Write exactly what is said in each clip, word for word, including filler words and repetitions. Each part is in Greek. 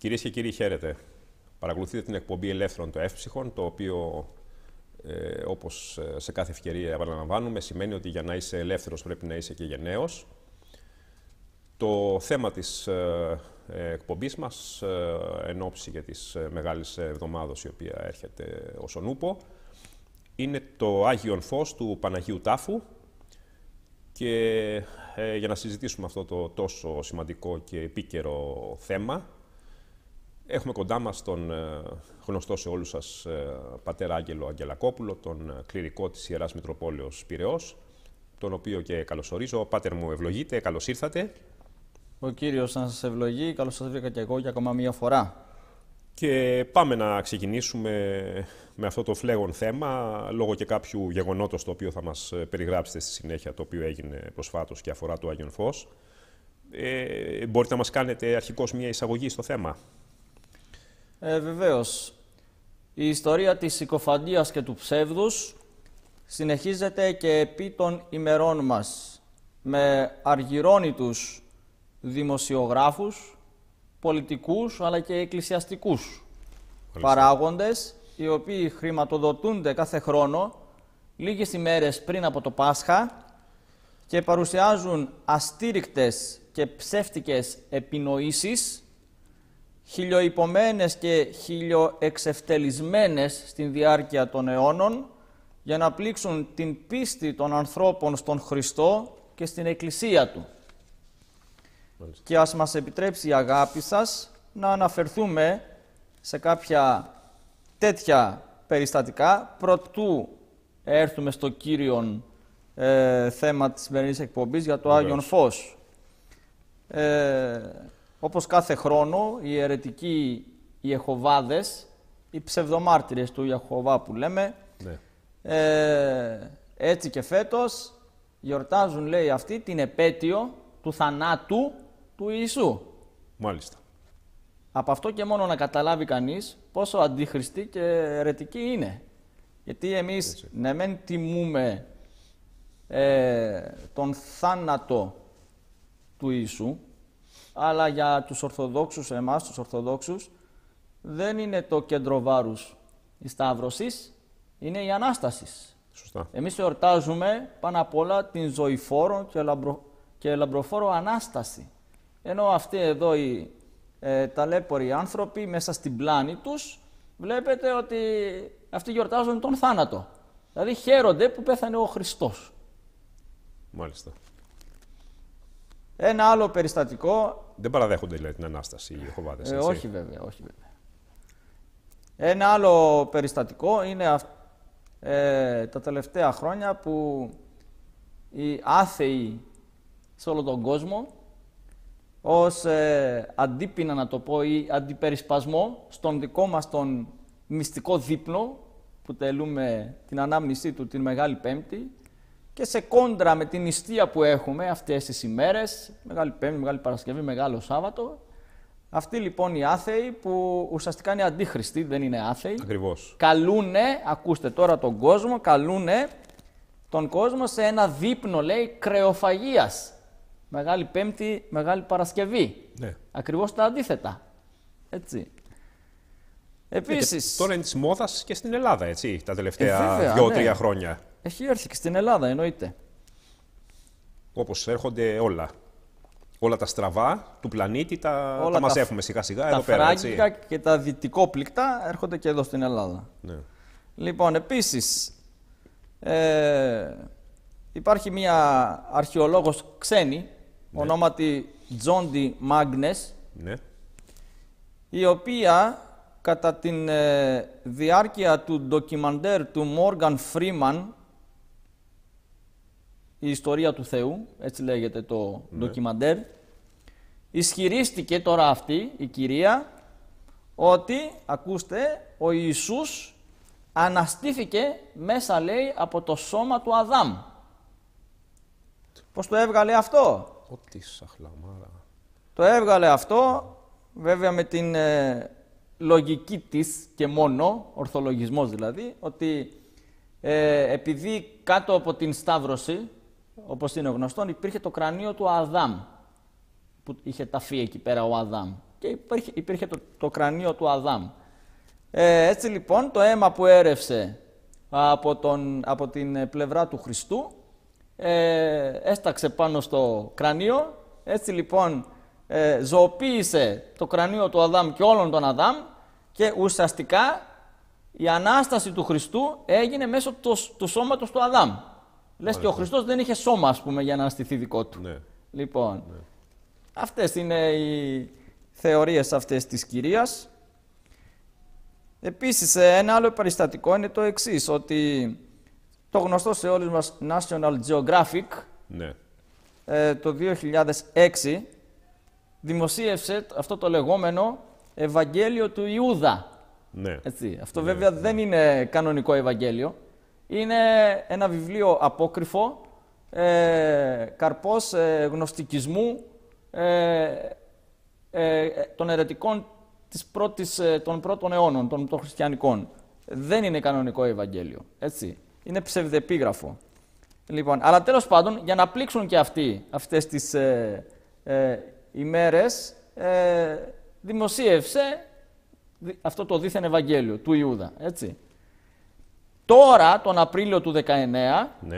Κυρίες και κύριοι, χαίρετε. Παρακολουθείτε την εκπομπή Ελεύθερων το Εύψυχον, το οποίο, ε, όπως σε κάθε ευκαιρία επαναλαμβάνουμε, σημαίνει ότι για να είσαι ελεύθερος πρέπει να είσαι και γενναίος. Το θέμα της ε, εκπομπής μας, ε, εν ώψη για της ε, Μεγάλης Εβδομάδος, η οποία έρχεται ως ο Νούπο, είναι το Άγιον Φως του Παναγίου Τάφου. Και ε, για να συζητήσουμε αυτό το τόσο σημαντικό και επίκαιρο θέμα, έχουμε κοντά μας τον ε, γνωστό σε όλους σας ε, πατέρα Άγγελο Αγγελακόπουλο, τον ε, κληρικό της Ιεράς Μητροπόλεως Πειραιώς, τον οποίο και καλωσορίζω. Πάτερ μου, ευλογείτε, καλώς ήρθατε. Ο Κύριος να σας ευλογεί, καλώς σας βρήκα και εγώ για ακόμα μία φορά. Και πάμε να ξεκινήσουμε με αυτό το φλέγον θέμα, λόγω και κάποιου γεγονότος το οποίο θα μας περιγράψετε στη συνέχεια, το οποίο έγινε προσφάτως και αφορά το Άγιον Φως. Ε, μπορείτε να μας κάνετε αρχικώς μία εισαγωγή στο θέμα? Ε, βεβαίως. Η ιστορία της συκοφαντίας και του ψεύδους συνεχίζεται και επί των ημερών μας, με αργυρώνητους δημοσιογράφους, πολιτικούς αλλά και εκκλησιαστικούς παράγοντες, οι οποίοι χρηματοδοτούνται κάθε χρόνο λίγες ημέρες πριν από το Πάσχα και παρουσιάζουν αστήρικτες και ψεύτικες επινοήσεις, χιλιοϊπωμένες και χιλιοεξευτελισμένες στην διάρκεια των αιώνων, για να πλήξουν την πίστη των ανθρώπων στον Χριστό και στην Εκκλησία Του. Μάλιστα. Και ας μας επιτρέψει η αγάπη σας να αναφερθούμε σε κάποια τέτοια περιστατικά προτού έρθουμε στο κύριο ε, θέμα της σημερινής εκπομπής για το Άγιον Φως. Ε, όπως κάθε χρόνο, οι αιρετικοί Ιεχωβάδες, οι ψευδομάρτυρες του Ιεχωβά που λέμε, ναι. ε, έτσι και φέτος γιορτάζουν, λέει αυτοί, την επέτειο του θανάτου του Ιησού. Μάλιστα. Από αυτό και μόνο να καταλάβει κανείς πόσο αντίχριστοι και αιρετικοί είναι. Γιατί εμείς, έτσι, ναι μεν τιμούμε ε, τον θάνατο του Ιησού, αλλά για τους Ορθοδόξους, εμάς τους Ορθοδόξους, δεν είναι το κέντρο βάρους η Σταύρωσης, είναι η Ανάσταση. Σωστά. Εμείς εορτάζουμε πάνω απ' όλα την ζωηφόρο και, λαμπρο, και λαμπροφόρο Ανάσταση. Ενώ αυτοί εδώ οι ε, ταλέποροι άνθρωποι μέσα στην πλάνη τους, βλέπετε ότι αυτοί γιορτάζουν τον θάνατο. Δηλαδή χαίρονται που πέθανε ο Χριστός. Μάλιστα. Ένα άλλο περιστατικό... Δεν παραδέχονται δηλαδή την Ανάσταση οι Ιεχωβάδες, ε, όχι βέβαια, όχι βέβαια. Ένα άλλο περιστατικό είναι αυ... ε, τα τελευταία χρόνια που οι άθεοι σε όλο τον κόσμο, ως ε, αντίπεινα να το πω ή αντιπερισπασμό στον δικό μας τον μυστικό δείπνο που τελούμε την ανάμνησή του την Μεγάλη Πέμπτη, και σε κόντρα με την νηστεία που έχουμε αυτές τις ημέρες, Μεγάλη Πέμπτη, Μεγάλη Παρασκευή, Μεγάλο Σάββατο, αυτοί λοιπόν οι άθεοι που ουσιαστικά είναι αντίχριστοι, δεν είναι άθεοι, ακριβώς, καλούνε, ακούστε τώρα τον κόσμο, καλούνε τον κόσμο σε ένα δείπνο, λέει, κρεοφαγίας. Μεγάλη Πέμπτη, Μεγάλη Παρασκευή. Ναι. Ακριβώς τα αντίθετα. Έτσι. Επίσης... Και τώρα είναι της μόδας και στην Ελλάδα, έτσι, τα τελευταία δύο-τρία ναι. χρόνια. Έχει έρθει και στην Ελλάδα, εννοείται. Όπως έρχονται όλα. Όλα τα στραβά του πλανήτη τα, τα μαζεύουμε σιγά-σιγά εδώ πέρα, έτσι. Τα φράγκικα και τα δυτικόπληκτα έρχονται και εδώ στην Ελλάδα. Ναι. Λοιπόν, επίσης, ε, υπάρχει μία αρχαιολόγος ξένη, ναι, ονόματι Τζόντι Μάγνες, ναι, η οποία κατά την ε, διάρκεια του ντοκιμαντέρ του Μόργαν Φρίμαν, η ιστορία του Θεού, έτσι λέγεται το ναι. ντοκιμαντέρ, ισχυρίστηκε τώρα αυτή η κυρία ότι, ακούστε, ο Ιησούς αναστήθηκε μέσα, λέει, από το σώμα του Αδάμ. Πώς το έβγαλε αυτό? Ό,τι σαχλαμάρα. Το έβγαλε αυτό, βέβαια με την ε, λογική της και μόνο, ορθολογισμός δηλαδή, ότι ε, επειδή κάτω από την Σταύρωση, όπως είναι γνωστόν, υπήρχε το κρανίο του Αδάμ, που είχε ταφεί εκεί πέρα ο Αδάμ. και υπήρχε, υπήρχε το, το κρανίο του Αδάμ. Ε, έτσι λοιπόν το αίμα που έρευσε από, τον, από την πλευρά του Χριστού ε, έσταξε πάνω στο κρανίο. Έτσι λοιπόν ε, ζωοποίησε το κρανίο του Αδάμ και όλων των Αδάμ και ουσιαστικά η Ανάσταση του Χριστού έγινε μέσω του, του σώματος του Αδάμ. Λες και ο Χριστός δεν είχε σώμα, ας πούμε, για να αναστηθεί δικό του. Ναι. Λοιπόν, ναι. αυτές είναι οι θεωρίες αυτές της Κυρίας. Επίσης, ένα άλλο περιστατικό είναι το εξής, ότι το γνωστό σε όλους μας National Geographic Ναι. ε, το δύο χιλιάδες έξι δημοσίευσε αυτό το λεγόμενο Ευαγγέλιο του Ιούδα. Ναι. Έτσι. Αυτό ναι, βέβαια ναι. δεν είναι κανονικό Ευαγγέλιο. Είναι ένα βιβλίο απόκρυφο, ε, καρπός ε, γνωστικισμού ε, ε, των αιρετικών της πρώτης, ε, των πρώτων αιώνων, των, των χριστιανικών. Δεν είναι κανονικό Ευαγγέλιο. Έτσι. Είναι ψευδεπίγραφο. Λοιπόν, αλλά τέλος πάντων, για να πλήξουν και αυτοί αυτές τις ε, ε, ημέρες, ε, δημοσίευσε αυτό το δίθεν Ευαγγέλιο του Ιούδα. Έτσι. Τώρα, τον Απρίλιο του δεκαεννέα, ναι.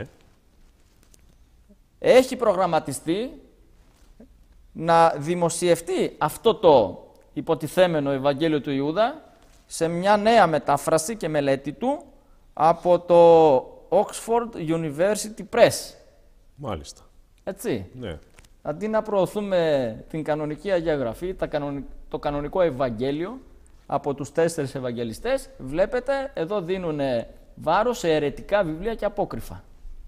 έχει προγραμματιστεί να δημοσιευτεί αυτό το υποτιθέμενο Ευαγγέλιο του Ιούδα σε μια νέα μετάφραση και μελέτη του από το Oxford University Press. Μάλιστα. Έτσι. Ναι. Αντί να προωθούμε την κανονική Αγία Γραφή, τα κανονι... το κανονικό Ευαγγέλιο από τους τέσσερις Ευαγγελιστές, βλέπετε εδώ δίνουν βάρος σε αιρετικά βιβλία και απόκρυφα.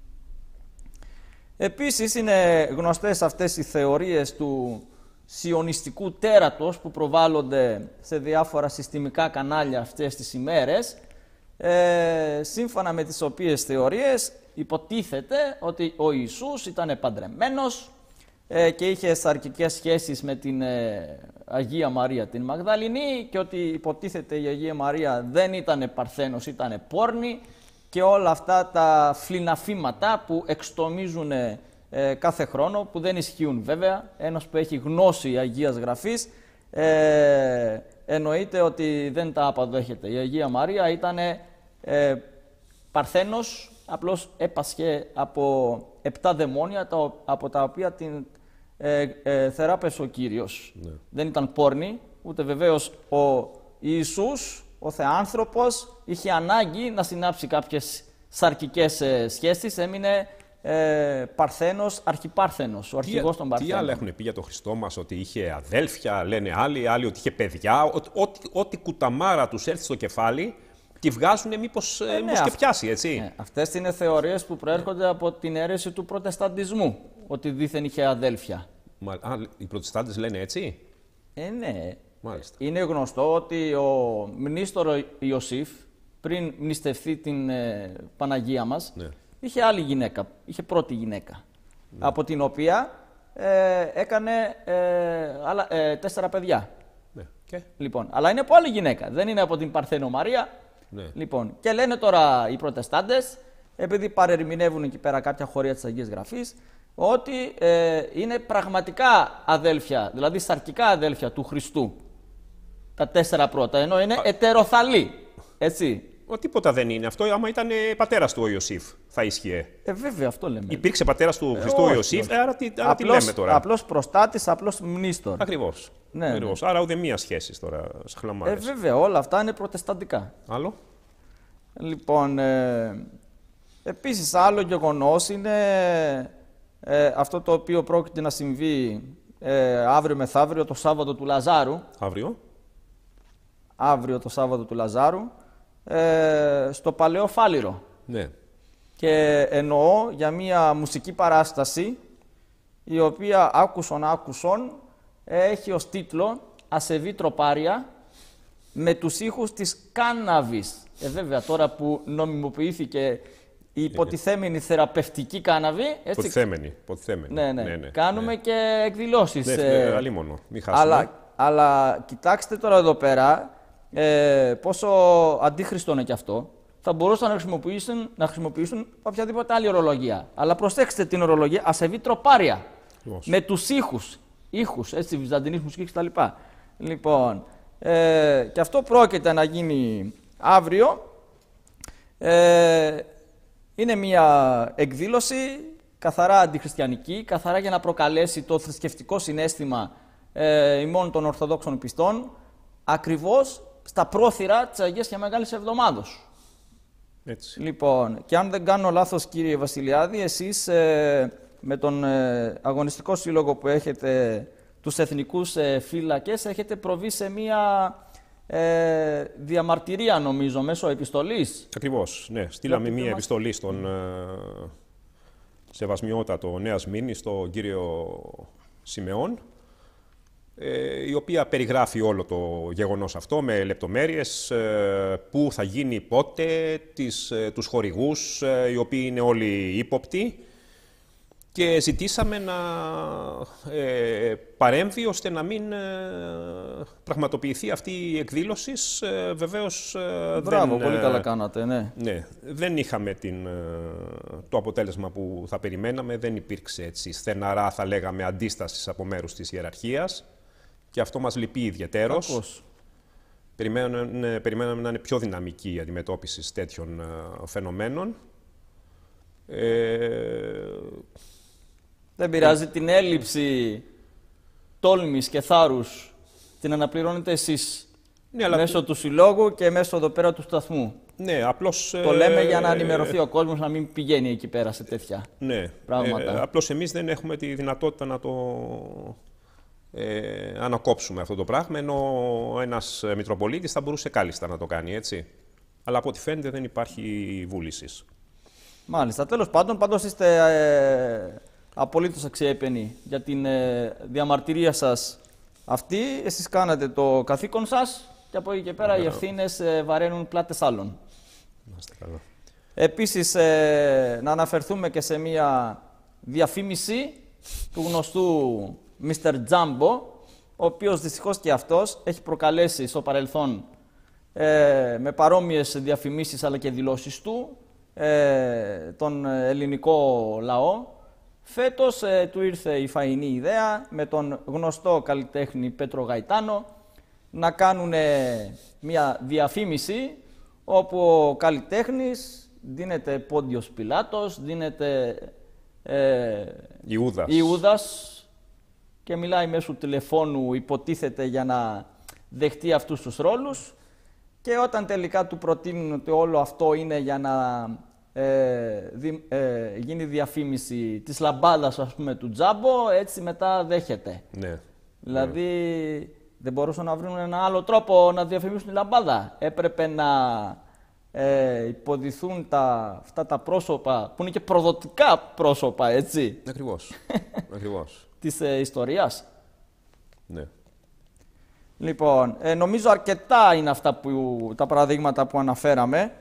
Επίσης είναι γνωστές αυτές οι θεωρίες του σιωνιστικού τέρατος που προβάλλονται σε διάφορα συστημικά κανάλια αυτές τις ημέρες, ε, σύμφωνα με τις οποίες θεωρίες υποτίθεται ότι ο Ιησούς ήταν παντρεμένος ε, και είχε σαρκικές σχέσεις με την ε, Αγία Μαρία την Μαγδαληνή και ότι υποτίθεται η Αγία Μαρία δεν ήταν παρθένος, ήταν πόρνη και όλα αυτά τα φλιναφήματα που εξτομίζουν ε, κάθε χρόνο, που δεν ισχύουν βέβαια. Ένας που έχει γνώση Αγίας Γραφής ε, εννοείται ότι δεν τα αποδέχεται. Η Αγία Μαρία ήταν ε, παρθένος, απλώς έπασχε από επτά δαιμόνια τα, από τα οποία την ε, ε, θεράπευσε ο Κύριος. Ναι. Δεν ήταν πόρνη, ούτε βεβαίως ο Ιησούς, ο Θεάνθρωπος, είχε ανάγκη να συνάψει κάποιες σαρκικές ε, σχέσεις, έμεινε ε, παρθένος, αρχιπάρθενος, ο αρχηγός των Παρθένων. Τι άλλα έχουν πει για τον Χριστό μας, ότι είχε αδέλφια, λένε άλλοι, άλλοι ότι είχε παιδιά, ότι, ότι, ότι κουταμάρα τους έρθει στο κεφάλι, τη βγάζουν μήπως, ε, μήπως ναι, και πιάσει, έτσι. Ναι, αυτές είναι θεωρίες που προέρχονται από την αίρεση του προτεσταντισμού, ότι δήθεν είχε αδέλφια. Μα, α, οι προτεστάντες λένε έτσι. Ε, ναι. Μάλιστα. Είναι γνωστό ότι ο μνήστορο Ιωσήφ, πριν μνηστευτεί την ε, Παναγία μας, ναι. είχε άλλη γυναίκα, είχε πρώτη γυναίκα, ναι. από την οποία ε, έκανε ε, άλλα, ε, τέσσερα παιδιά. Ναι. Και? Λοιπόν, αλλά είναι από άλλη γυναίκα, δεν είναι από την Παρθένο Μαρία. Ναι. Λοιπόν, και λένε τώρα οι προτεστάντες, επειδή παρερμηνεύουν εκεί πέρα κάποια χωρία της Αγίας Γραφής, ότι ε, είναι πραγματικά αδέλφια, δηλαδή σαρκικά αδέλφια του Χριστού. Τα τέσσερα πρώτα, ενώ είναι Α... ετεροθαλή. Έτσι. Ο, τίποτα δεν είναι αυτό. Άμα ήταν πατέρας του ο Ιωσήφ, θα ίσχυε. Ε, βέβαια, αυτό λέμε. Υπήρξε πατέρας του ε, Χριστού ο Ιωσήφ, άρα τι, άρα απλώς, τι λέμε τώρα. Απλώς προστάτης, απλώς μνήστορ. Ακριβώς. Ναι, Ακριβώς. ναι. Άρα ούτε μία σχέση τώρα σε χλαμάρες. Ε, βέβαια, όλα αυτά είναι προτεσταντικά. Άλλο. Λοιπόν, ε, επίσης άλλο γεγονός είναι ε, αυτό το οποίο πρόκειται να συμβεί ε, αύριο μεθαύριο, το Σάββατο του Λαζάρου. Αύριο. Αύριο το Σάββατο του Λαζάρου, ε, στο Παλαιό Φάληρο. Ναι. Και εννοώ για μία μουσική παράσταση, η οποία άκουσον άκουσον έχει ως τίτλο «Ασεβή τροπάρια με τους ήχους της κάναβης». Ε, βέβαια, τώρα που νομιμοποιήθηκε η υποτιθέμενη θεραπευτική κάναβη. Έτσι, υποτιθέμενη. υποτιθέμενη. Ναι, ναι. ναι, ναι Κάνουμε ναι. και εκδηλώσεις. Ναι, ε, αλίμονο. Μην χάσουμε. αλλά, αλλά κοιτάξτε τώρα εδώ πέρα ε, πόσο αντίχριστο είναι και αυτό. Θα μπορούσαν να χρησιμοποιήσουν, να χρησιμοποιήσουν οποιαδήποτε άλλη ορολογία. Αλλά προσέξτε την ορολογία ασεβή τροπάρια. Πώς. Με τους ήχους, ήχους, έτσι, βυζαντινής μουσικής κτλ. Λοιπόν, ε, και αυτό πρόκειται να γίνει αύριο. Ε, είναι μια εκδήλωση καθαρά αντιχριστιανική, καθαρά για να προκαλέσει το θρησκευτικό συναίσθημα ε, ημών των Ορθοδόξων πιστών, ακριβώς στα πρόθυρα της Αγίας και Μεγάλης Εβδομάδος. Έτσι. Λοιπόν, και αν δεν κάνω λάθος, κύριε Βασιλιάδη, εσείς ε, με τον ε, αγωνιστικό σύλλογο που έχετε, τους εθνικούς ε, φύλακες, έχετε προβεί σε μία ε, διαμαρτυρία, νομίζω, μέσω επιστολής. Ακριβώς, ναι. Στείλαμε μία μας... επιστολή στον ε, σεβασμιότατο Νέα Σμήνη, στον κύριο Σιμεών, ε, η οποία περιγράφει όλο το γεγονός αυτό με λεπτομέρειες, ε, πού θα γίνει πότε, τις, ε, τους χορηγούς, ε, οι οποίοι είναι όλοι ύποπτοι, και ζητήσαμε να ε, παρέμβει ώστε να μην ε, πραγματοποιηθεί αυτή η εκδήλωση. Ε, βεβαίως ε, Μπράβο, δεν, πολύ ε, καλά κάνατε, ναι. ναι. Δεν είχαμε την, ε, το αποτέλεσμα που θα περιμέναμε. Δεν υπήρξε έτσι στεναρά, θα λέγαμε, αντίσταση από μέρους της ιεραρχίας, και αυτό μας λυπεί ιδιαιτέρως. Περιμέναμε, περιμέναμε να είναι πιο δυναμική η αντιμετώπιση τέτοιων ε, φαινομένων. Ε, Δεν πειράζει, την έλλειψη τόλμης και θάρρους την αναπληρώνετε εσείς, ναι, αλλά... μέσω του συλλόγου και μέσω εδώ πέρα του σταθμού. Ναι, απλώς... Το λέμε για να ενημερωθεί ο κόσμος, να μην πηγαίνει εκεί πέρα σε τέτοια ναι, πράγματα. Ε, απλώς εμείς δεν έχουμε τη δυνατότητα να το ε, ανακόψουμε αυτό το πράγμα, ενώ ένας Μητροπολίτης θα μπορούσε κάλλιστα να το κάνει, έτσι. Αλλά από ό,τι φαίνεται δεν υπάρχει βούληση. Μάλιστα. Τέλος πάντων, πάντως είστε ε, απολύτως αξιέπαινοι για την ε, διαμαρτυρία σας αυτή. Εσείς κάνατε το καθήκον σας και από εκεί και πέρα yeah. οι ευθύνες ε, βαραίνουν πλάτες άλλων. Καλά. Επίσης, ε, να αναφερθούμε και σε μία διαφήμιση του γνωστού μίστερ Jumbo, ο οποίος δυστυχώς και αυτός έχει προκαλέσει στο παρελθόν ε, με παρόμοιες διαφημίσεις αλλά και δηλώσεις του ε, τον ελληνικό λαό. Φέτος ε, του ήρθε η φαϊνή ιδέα με τον γνωστό καλλιτέχνη Πέτρο Γαϊτάνο να κάνουν μια διαφήμιση όπου ο καλλιτέχνης δίνεται Πόντιος Πιλάτος, δίνεται ε, Ιούδας. Ιούδας και μιλάει μέσω τηλεφώνου, υποτίθεται, για να δεχτεί αυτούς τους ρόλους, και όταν τελικά του προτείνουν ότι όλο αυτό είναι για να ε, δι, ε, γίνει διαφήμιση της λαμπάδας, ας πούμε, του Τζάμπο, έτσι μετά δέχεται. Ναι. Δηλαδή ναι. δεν μπορούσαν να βρουν ένα άλλο τρόπο να διαφημίσουν τη λαμπάδα. Έπρεπε να ε, υποδηθούν τα, αυτά τα πρόσωπα που είναι και προδοτικά πρόσωπα, έτσι. Ακριβώς. Ακριβώς. Της ε, ιστορίας. Ναι. Λοιπόν, ε, νομίζω αρκετά είναι αυτά που, τα παραδείγματα που αναφέραμε.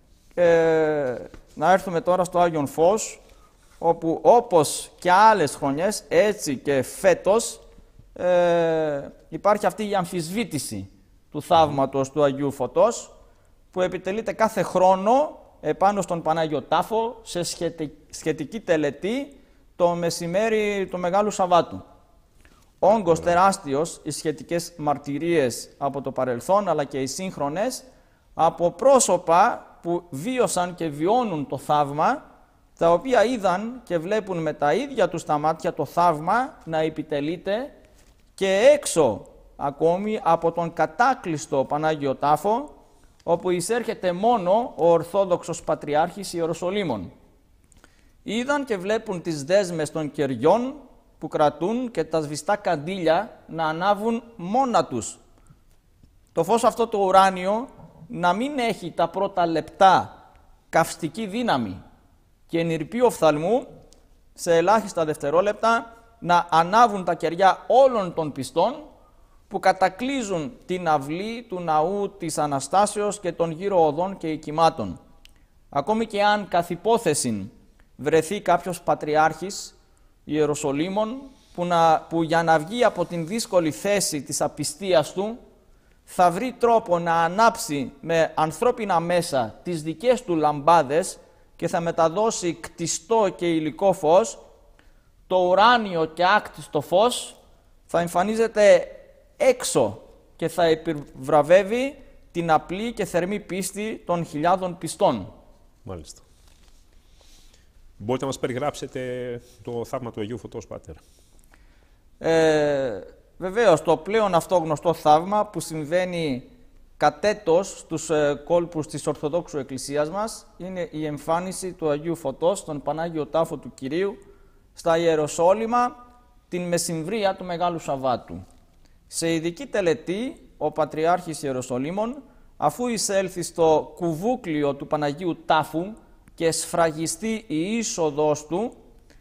Ε, να έρθουμε τώρα στο Άγιον Φως, όπου όπως και άλλες χρονιές, έτσι και φέτος, ε, υπάρχει αυτή η αμφισβήτηση του θαύματος του Αγίου Φωτός, που επιτελείται κάθε χρόνο επάνω στον Πανάγιο Τάφο σε σχετική τελετή το μεσημέρι του Μεγάλου Σαββάτου. Όγκος τεράστιος, οι σχετικές μαρτυρίες από το παρελθόν αλλά και οι σύγχρονες από πρόσωπα που βίωσαν και βιώνουν το θαύμα, τα οποία είδαν και βλέπουν με τα ίδια τους τα μάτια το θαύμα να επιτελείται και έξω ακόμη από τον κατάκλειστο Πανάγιο Τάφο, όπου εισέρχεται μόνο ο Ορθόδοξος Πατριάρχης Ιεροσολύμων. Είδαν και βλέπουν τις δέσμες των κεριών που κρατούν και τα σβηστά καντήλια να ανάβουν μόνα τους. Το φως αυτό το ουράνιο να μην έχει τα πρώτα λεπτά καυστική δύναμη και ενηρπή οφθαλμού, σε ελάχιστα δευτερόλεπτα να ανάβουν τα κεριά όλων των πιστών που κατακλείζουν την αυλή του ναού της Αναστάσεως και των γύρω οδών και οικημάτων. Ακόμη και αν καθ' υπόθεση βρεθεί κάποιος πατριάρχης Ιεροσολύμων που, να, που για να βγει από την δύσκολη θέση της απιστίας του θα βρει τρόπο να ανάψει με ανθρώπινα μέσα τις δικές του λαμπάδες και θα μεταδώσει κτιστό και υλικό φως, το ουράνιο και άκτιστο φως θα εμφανίζεται έξω και θα επιβραβεύει την απλή και θερμή πίστη των χιλιάδων πιστών. Μάλιστα. Μπορείτε να μας περιγράψετε το θαύμα του Αγίου Φωτός, Πάτερ? Ε, βεβαίως, το πλέον αυτό γνωστό θαύμα που συμβαίνει κατέτος στους ε, κόλπους της Ορθοδόξου Εκκλησίας μας είναι η εμφάνιση του Αγίου Φωτός στον Πανάγιο Τάφο του Κυρίου στα Ιεροσόλυμα την Μεσημβρία του Μεγάλου Σαββάτου. Σε ειδική τελετή, ο Πατριάρχης Ιεροσολύμων, αφού εισέλθει στο κουβούκλιο του Παναγίου Τάφου και σφραγιστεί η είσοδος του,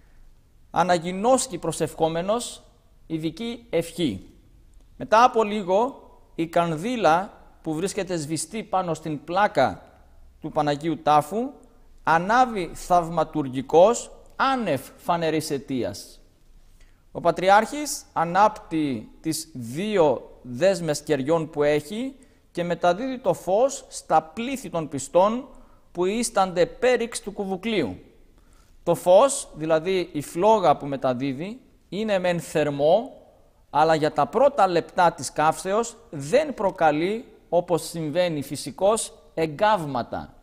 αναγινώσκει προσευχόμενος ειδική ευχή. Μετά από λίγο, η κανδύλα που βρίσκεται σβηστή πάνω στην πλάκα του Παναγίου Τάφου ανάβει θαυματουργικός άνευ φανερής αιτίας. Ο Πατριάρχης ανάπτει τις δύο δέσμες κεριών που έχει και μεταδίδει το φως στα πλήθη των πιστών που ίστανται πέριξ του κουβουκλίου. Το φως, δηλαδή η φλόγα που μεταδίδει, είναι μεν θερμό, αλλά για τα πρώτα λεπτά της καύσεως δεν προκαλεί, όπως συμβαίνει φυσικώς, εγκάβματα.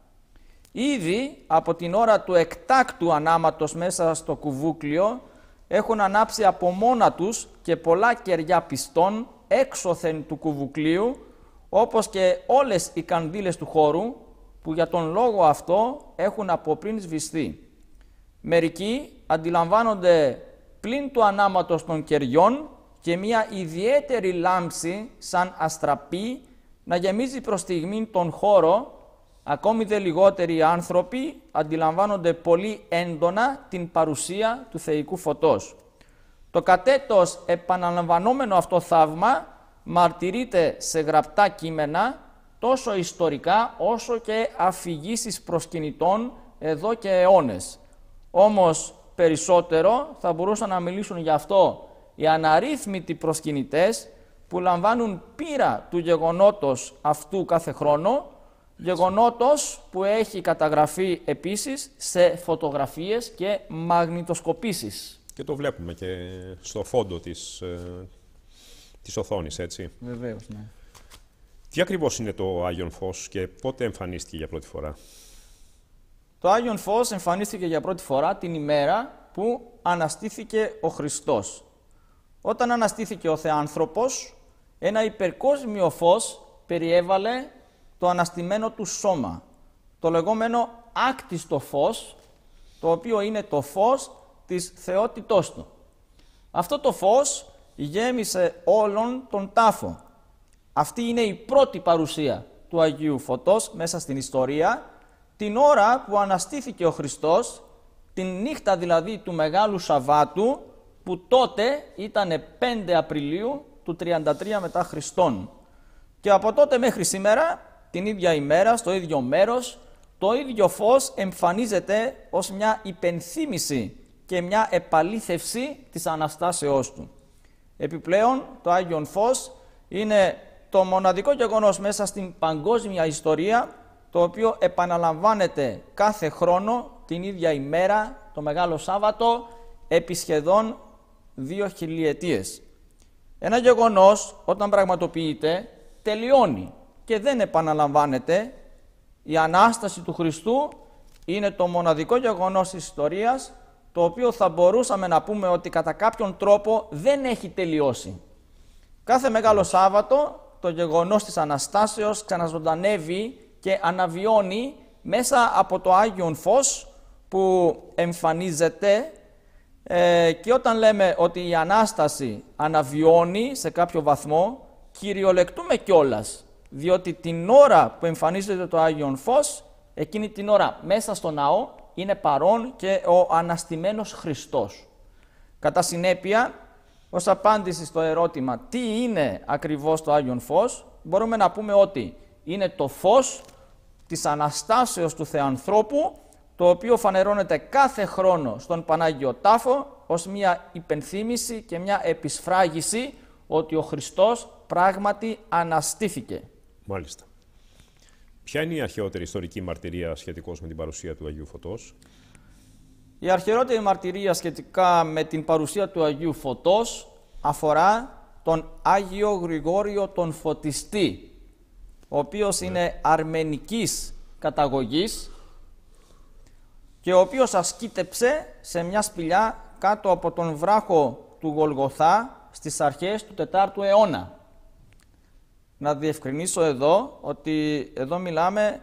Ήδη από την ώρα του εκτάκτου ανάματος μέσα στο κουβούκλιο έχουν ανάψει από μόνα τους και πολλά κεριά πιστών έξωθεν του κουβουκλίου, όπως και όλες οι κανδύλες του χώρου, που για τον λόγο αυτό έχουν από πριν σβηστεί. Μερικοί αντιλαμβάνονται πλην του ανάματος των κεριών και μια ιδιαίτερη λάμψη σαν αστραπή να γεμίζει προς στιγμήν τον χώρο. Ακόμη δε λιγότεροι άνθρωποι αντιλαμβάνονται πολύ έντονα την παρουσία του θεϊκού φωτός. Το κατέτος επαναλαμβανόμενο αυτό θαύμα μαρτυρείται σε γραπτά κείμενα, τόσο ιστορικά όσο και αφηγήσεις προσκυνητών εδώ και αιώνες. Όμως περισσότερο θα μπορούσαν να μιλήσουν γι' αυτό οι αναρρύθμιτοι προσκυνητές που λαμβάνουν πείρα του γεγονότος αυτού κάθε χρόνο, γεγονότος που έχει καταγραφεί επίσης σε φωτογραφίες και μαγνητοσκοπήσεις. Και το βλέπουμε και στο φόντο της, ε, της οθόνης, έτσι. Βεβαίως, ναι. Τι ακριβώς είναι το Άγιον Φως και πότε εμφανίστηκε για πρώτη φορά? Το Άγιον Φως εμφανίστηκε για πρώτη φορά την ημέρα που αναστήθηκε ο Χριστός. Όταν αναστήθηκε ο Θεάνθρωπος, ένα υπερκόσμιο φως περιέβαλε το αναστημένο του σώμα, το λεγόμενο άκτιστο φως, το οποίο είναι το φως της θεότητός του. Αυτό το φως γέμισε όλον τον τάφο. Αυτή είναι η πρώτη παρουσία του Αγίου Φωτός μέσα στην ιστορία, την ώρα που αναστήθηκε ο Χριστός, την νύχτα δηλαδή του Μεγάλου Σαββάτου, που τότε ήταν πέντε Απριλίου του τριάντα τρία μετά Χριστόν. Και από τότε μέχρι σήμερα, την ίδια ημέρα, στο ίδιο μέρος, το ίδιο φως εμφανίζεται ως μια υπενθύμηση και μια επαλήθευση της Αναστάσεώς του. Επιπλέον, το Άγιον Φως είναι το μοναδικό γεγονός μέσα στην παγκόσμια ιστορία, το οποίο επαναλαμβάνεται κάθε χρόνο την ίδια ημέρα, το Μεγάλο Σάββατο, επί σχεδόν δύο χιλιετίες. Ένα γεγονός, όταν πραγματοποιείται, τελειώνει και δεν επαναλαμβάνεται. Η Ανάσταση του Χριστού είναι το μοναδικό γεγονός της ιστορίας, το οποίο θα μπορούσαμε να πούμε ότι κατά κάποιον τρόπο δεν έχει τελειώσει. Κάθε Μεγάλο Σάββατο το γεγονός της Αναστάσεως ξαναζωντανεύει και αναβιώνει μέσα από το Άγιον Φως που εμφανίζεται, ε, και όταν λέμε ότι η Ανάσταση αναβιώνει σε κάποιο βαθμό, κυριολεκτούμε κιόλας, διότι την ώρα που εμφανίζεται το Άγιον Φως, εκείνη την ώρα μέσα στο ναό είναι παρόν και ο αναστημένος Χριστός. Κατά συνέπεια, ως απάντηση στο ερώτημα τι είναι ακριβώς το Άγιον Φως, μπορούμε να πούμε ότι είναι το φως της Αναστάσεως του Θεανθρώπου, το οποίο φανερώνεται κάθε χρόνο στον Πανάγιο Τάφο ως μια υπενθύμηση και μια επισφράγιση ότι ο Χριστός πράγματι αναστήθηκε. Μάλιστα. Ποια είναι η αρχαιότερη ιστορική μαρτυρία σχετικώς με την παρουσία του Αγίου Φωτός? Η αρχαιότερη μαρτυρία σχετικά με την παρουσία του Αγίου Φωτός αφορά τον Άγιο Γρηγόριο τον Φωτιστή, ο οποίος είναι αρμενικής καταγωγής και ο οποίος ασκήτεψε σε μια σπηλιά κάτω από τον βράχο του Γολγοθά στις αρχές του τετάρτου αιώνα. Να διευκρινίσω εδώ ότι εδώ μιλάμε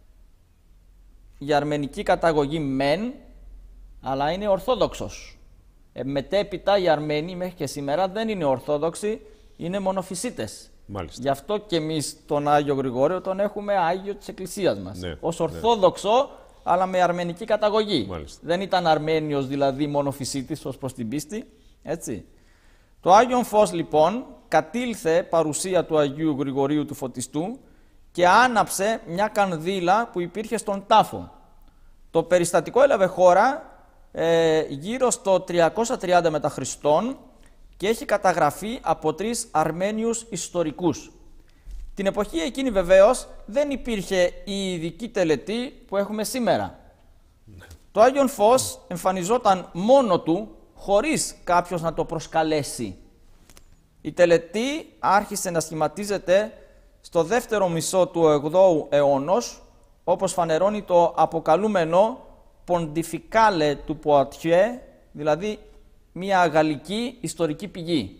για αρμενική καταγωγή μεν, αλλά είναι ορθόδοξος. Ε, μετέπειτα οι Αρμένοι μέχρι και σήμερα δεν είναι ορθόδοξοι, είναι μονοφυσίτες. Μάλιστα. Γι' αυτό και εμείς τον Άγιο Γρηγόριο τον έχουμε Άγιο της Εκκλησίας μας. Ναι, ως ορθόδοξο, ναι, αλλά με αρμενική καταγωγή. Μάλιστα. Δεν ήταν Αρμένιος, δηλαδή μονοφυσίτης ως προς την πίστη. Έτσι. Το Άγιον Φως λοιπόν κατήλθε παρουσία του Αγίου Γρηγορίου του Φωτιστού και άναψε μια κανδύλα που υπήρχε στον τάφο. Το περιστατικό έλαβε χώρα ε, γύρω στο τριακόσια τριάντα μετά Χριστόν και έχει καταγραφεί από τρεις Αρμένιους ιστορικούς. Την εποχή εκείνη βεβαίως δεν υπήρχε η ειδική τελετή που έχουμε σήμερα. Ναι. Το Άγιον Φως εμφανιζόταν μόνο του, χωρίς κάποιος να το προσκαλέσει. Η τελετή άρχισε να σχηματίζεται στο δεύτερο μισό του ογδόου αιώνος, όπως φανερώνει το αποκαλούμενο Pontificale του Poitiers, δηλαδή μια γαλλική ιστορική πηγή.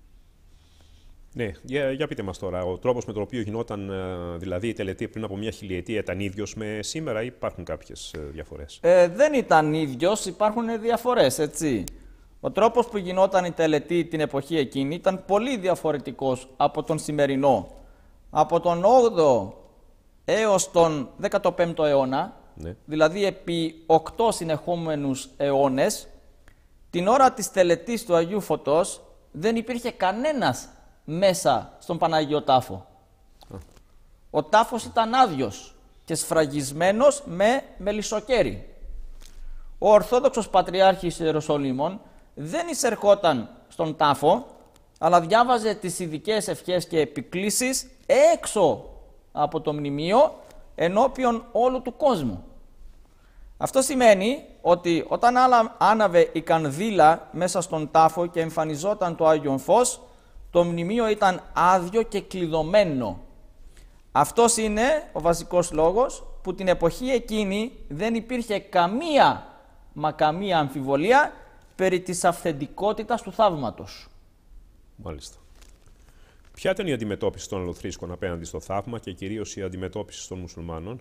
Ναι, για, για πείτε μας τώρα, ο τρόπος με τον οποίο γινόταν δηλαδή η τελετή πριν από μια χιλιετία ήταν ίδιος με σήμερα ή υπάρχουν κάποιες διαφορές? Ε, δεν ήταν ίδιος, υπάρχουν διαφορές, έτσι. Ο τρόπος που γινόταν η τελετή την εποχή εκείνη ήταν πολύ διαφορετικός από τον σημερινό. Από τον όγδοο έως τον δέκατο πέμπτο αιώνα, ναι, δηλαδή επί οκτώ συνεχόμενους αιώνες, την ώρα της τελετής του Αγίου Φωτός δεν υπήρχε κανένας μέσα στον Παναγιό Τάφο. Α. Ο τάφος ήταν άδειος και σφραγισμένος με μελισσοκέρι. Ο Ορθόδοξος Πατριάρχης Ιεροσολύμων δεν εισερχόταν στον τάφο, αλλά διάβαζε τις ειδικές ευχές και επικλήσεις έξω από το μνημείο ενώπιον όλου του κόσμου. Αυτό σημαίνει ότι όταν άναβε η κανδύλα μέσα στον τάφο και εμφανιζόταν το Άγιον Φως, το μνημείο ήταν άδειο και κλειδωμένο. Αυτός είναι ο βασικός λόγος που την εποχή εκείνη δεν υπήρχε καμία μα καμία αμφιβολία περί της αυθεντικότητας του θαύματος. Μάλιστα. Ποια ήταν η αντιμετώπιση των αλλοθρήσκων απέναντι στο θαύμα και κυρίως η αντιμετώπιση των μουσουλμάνων?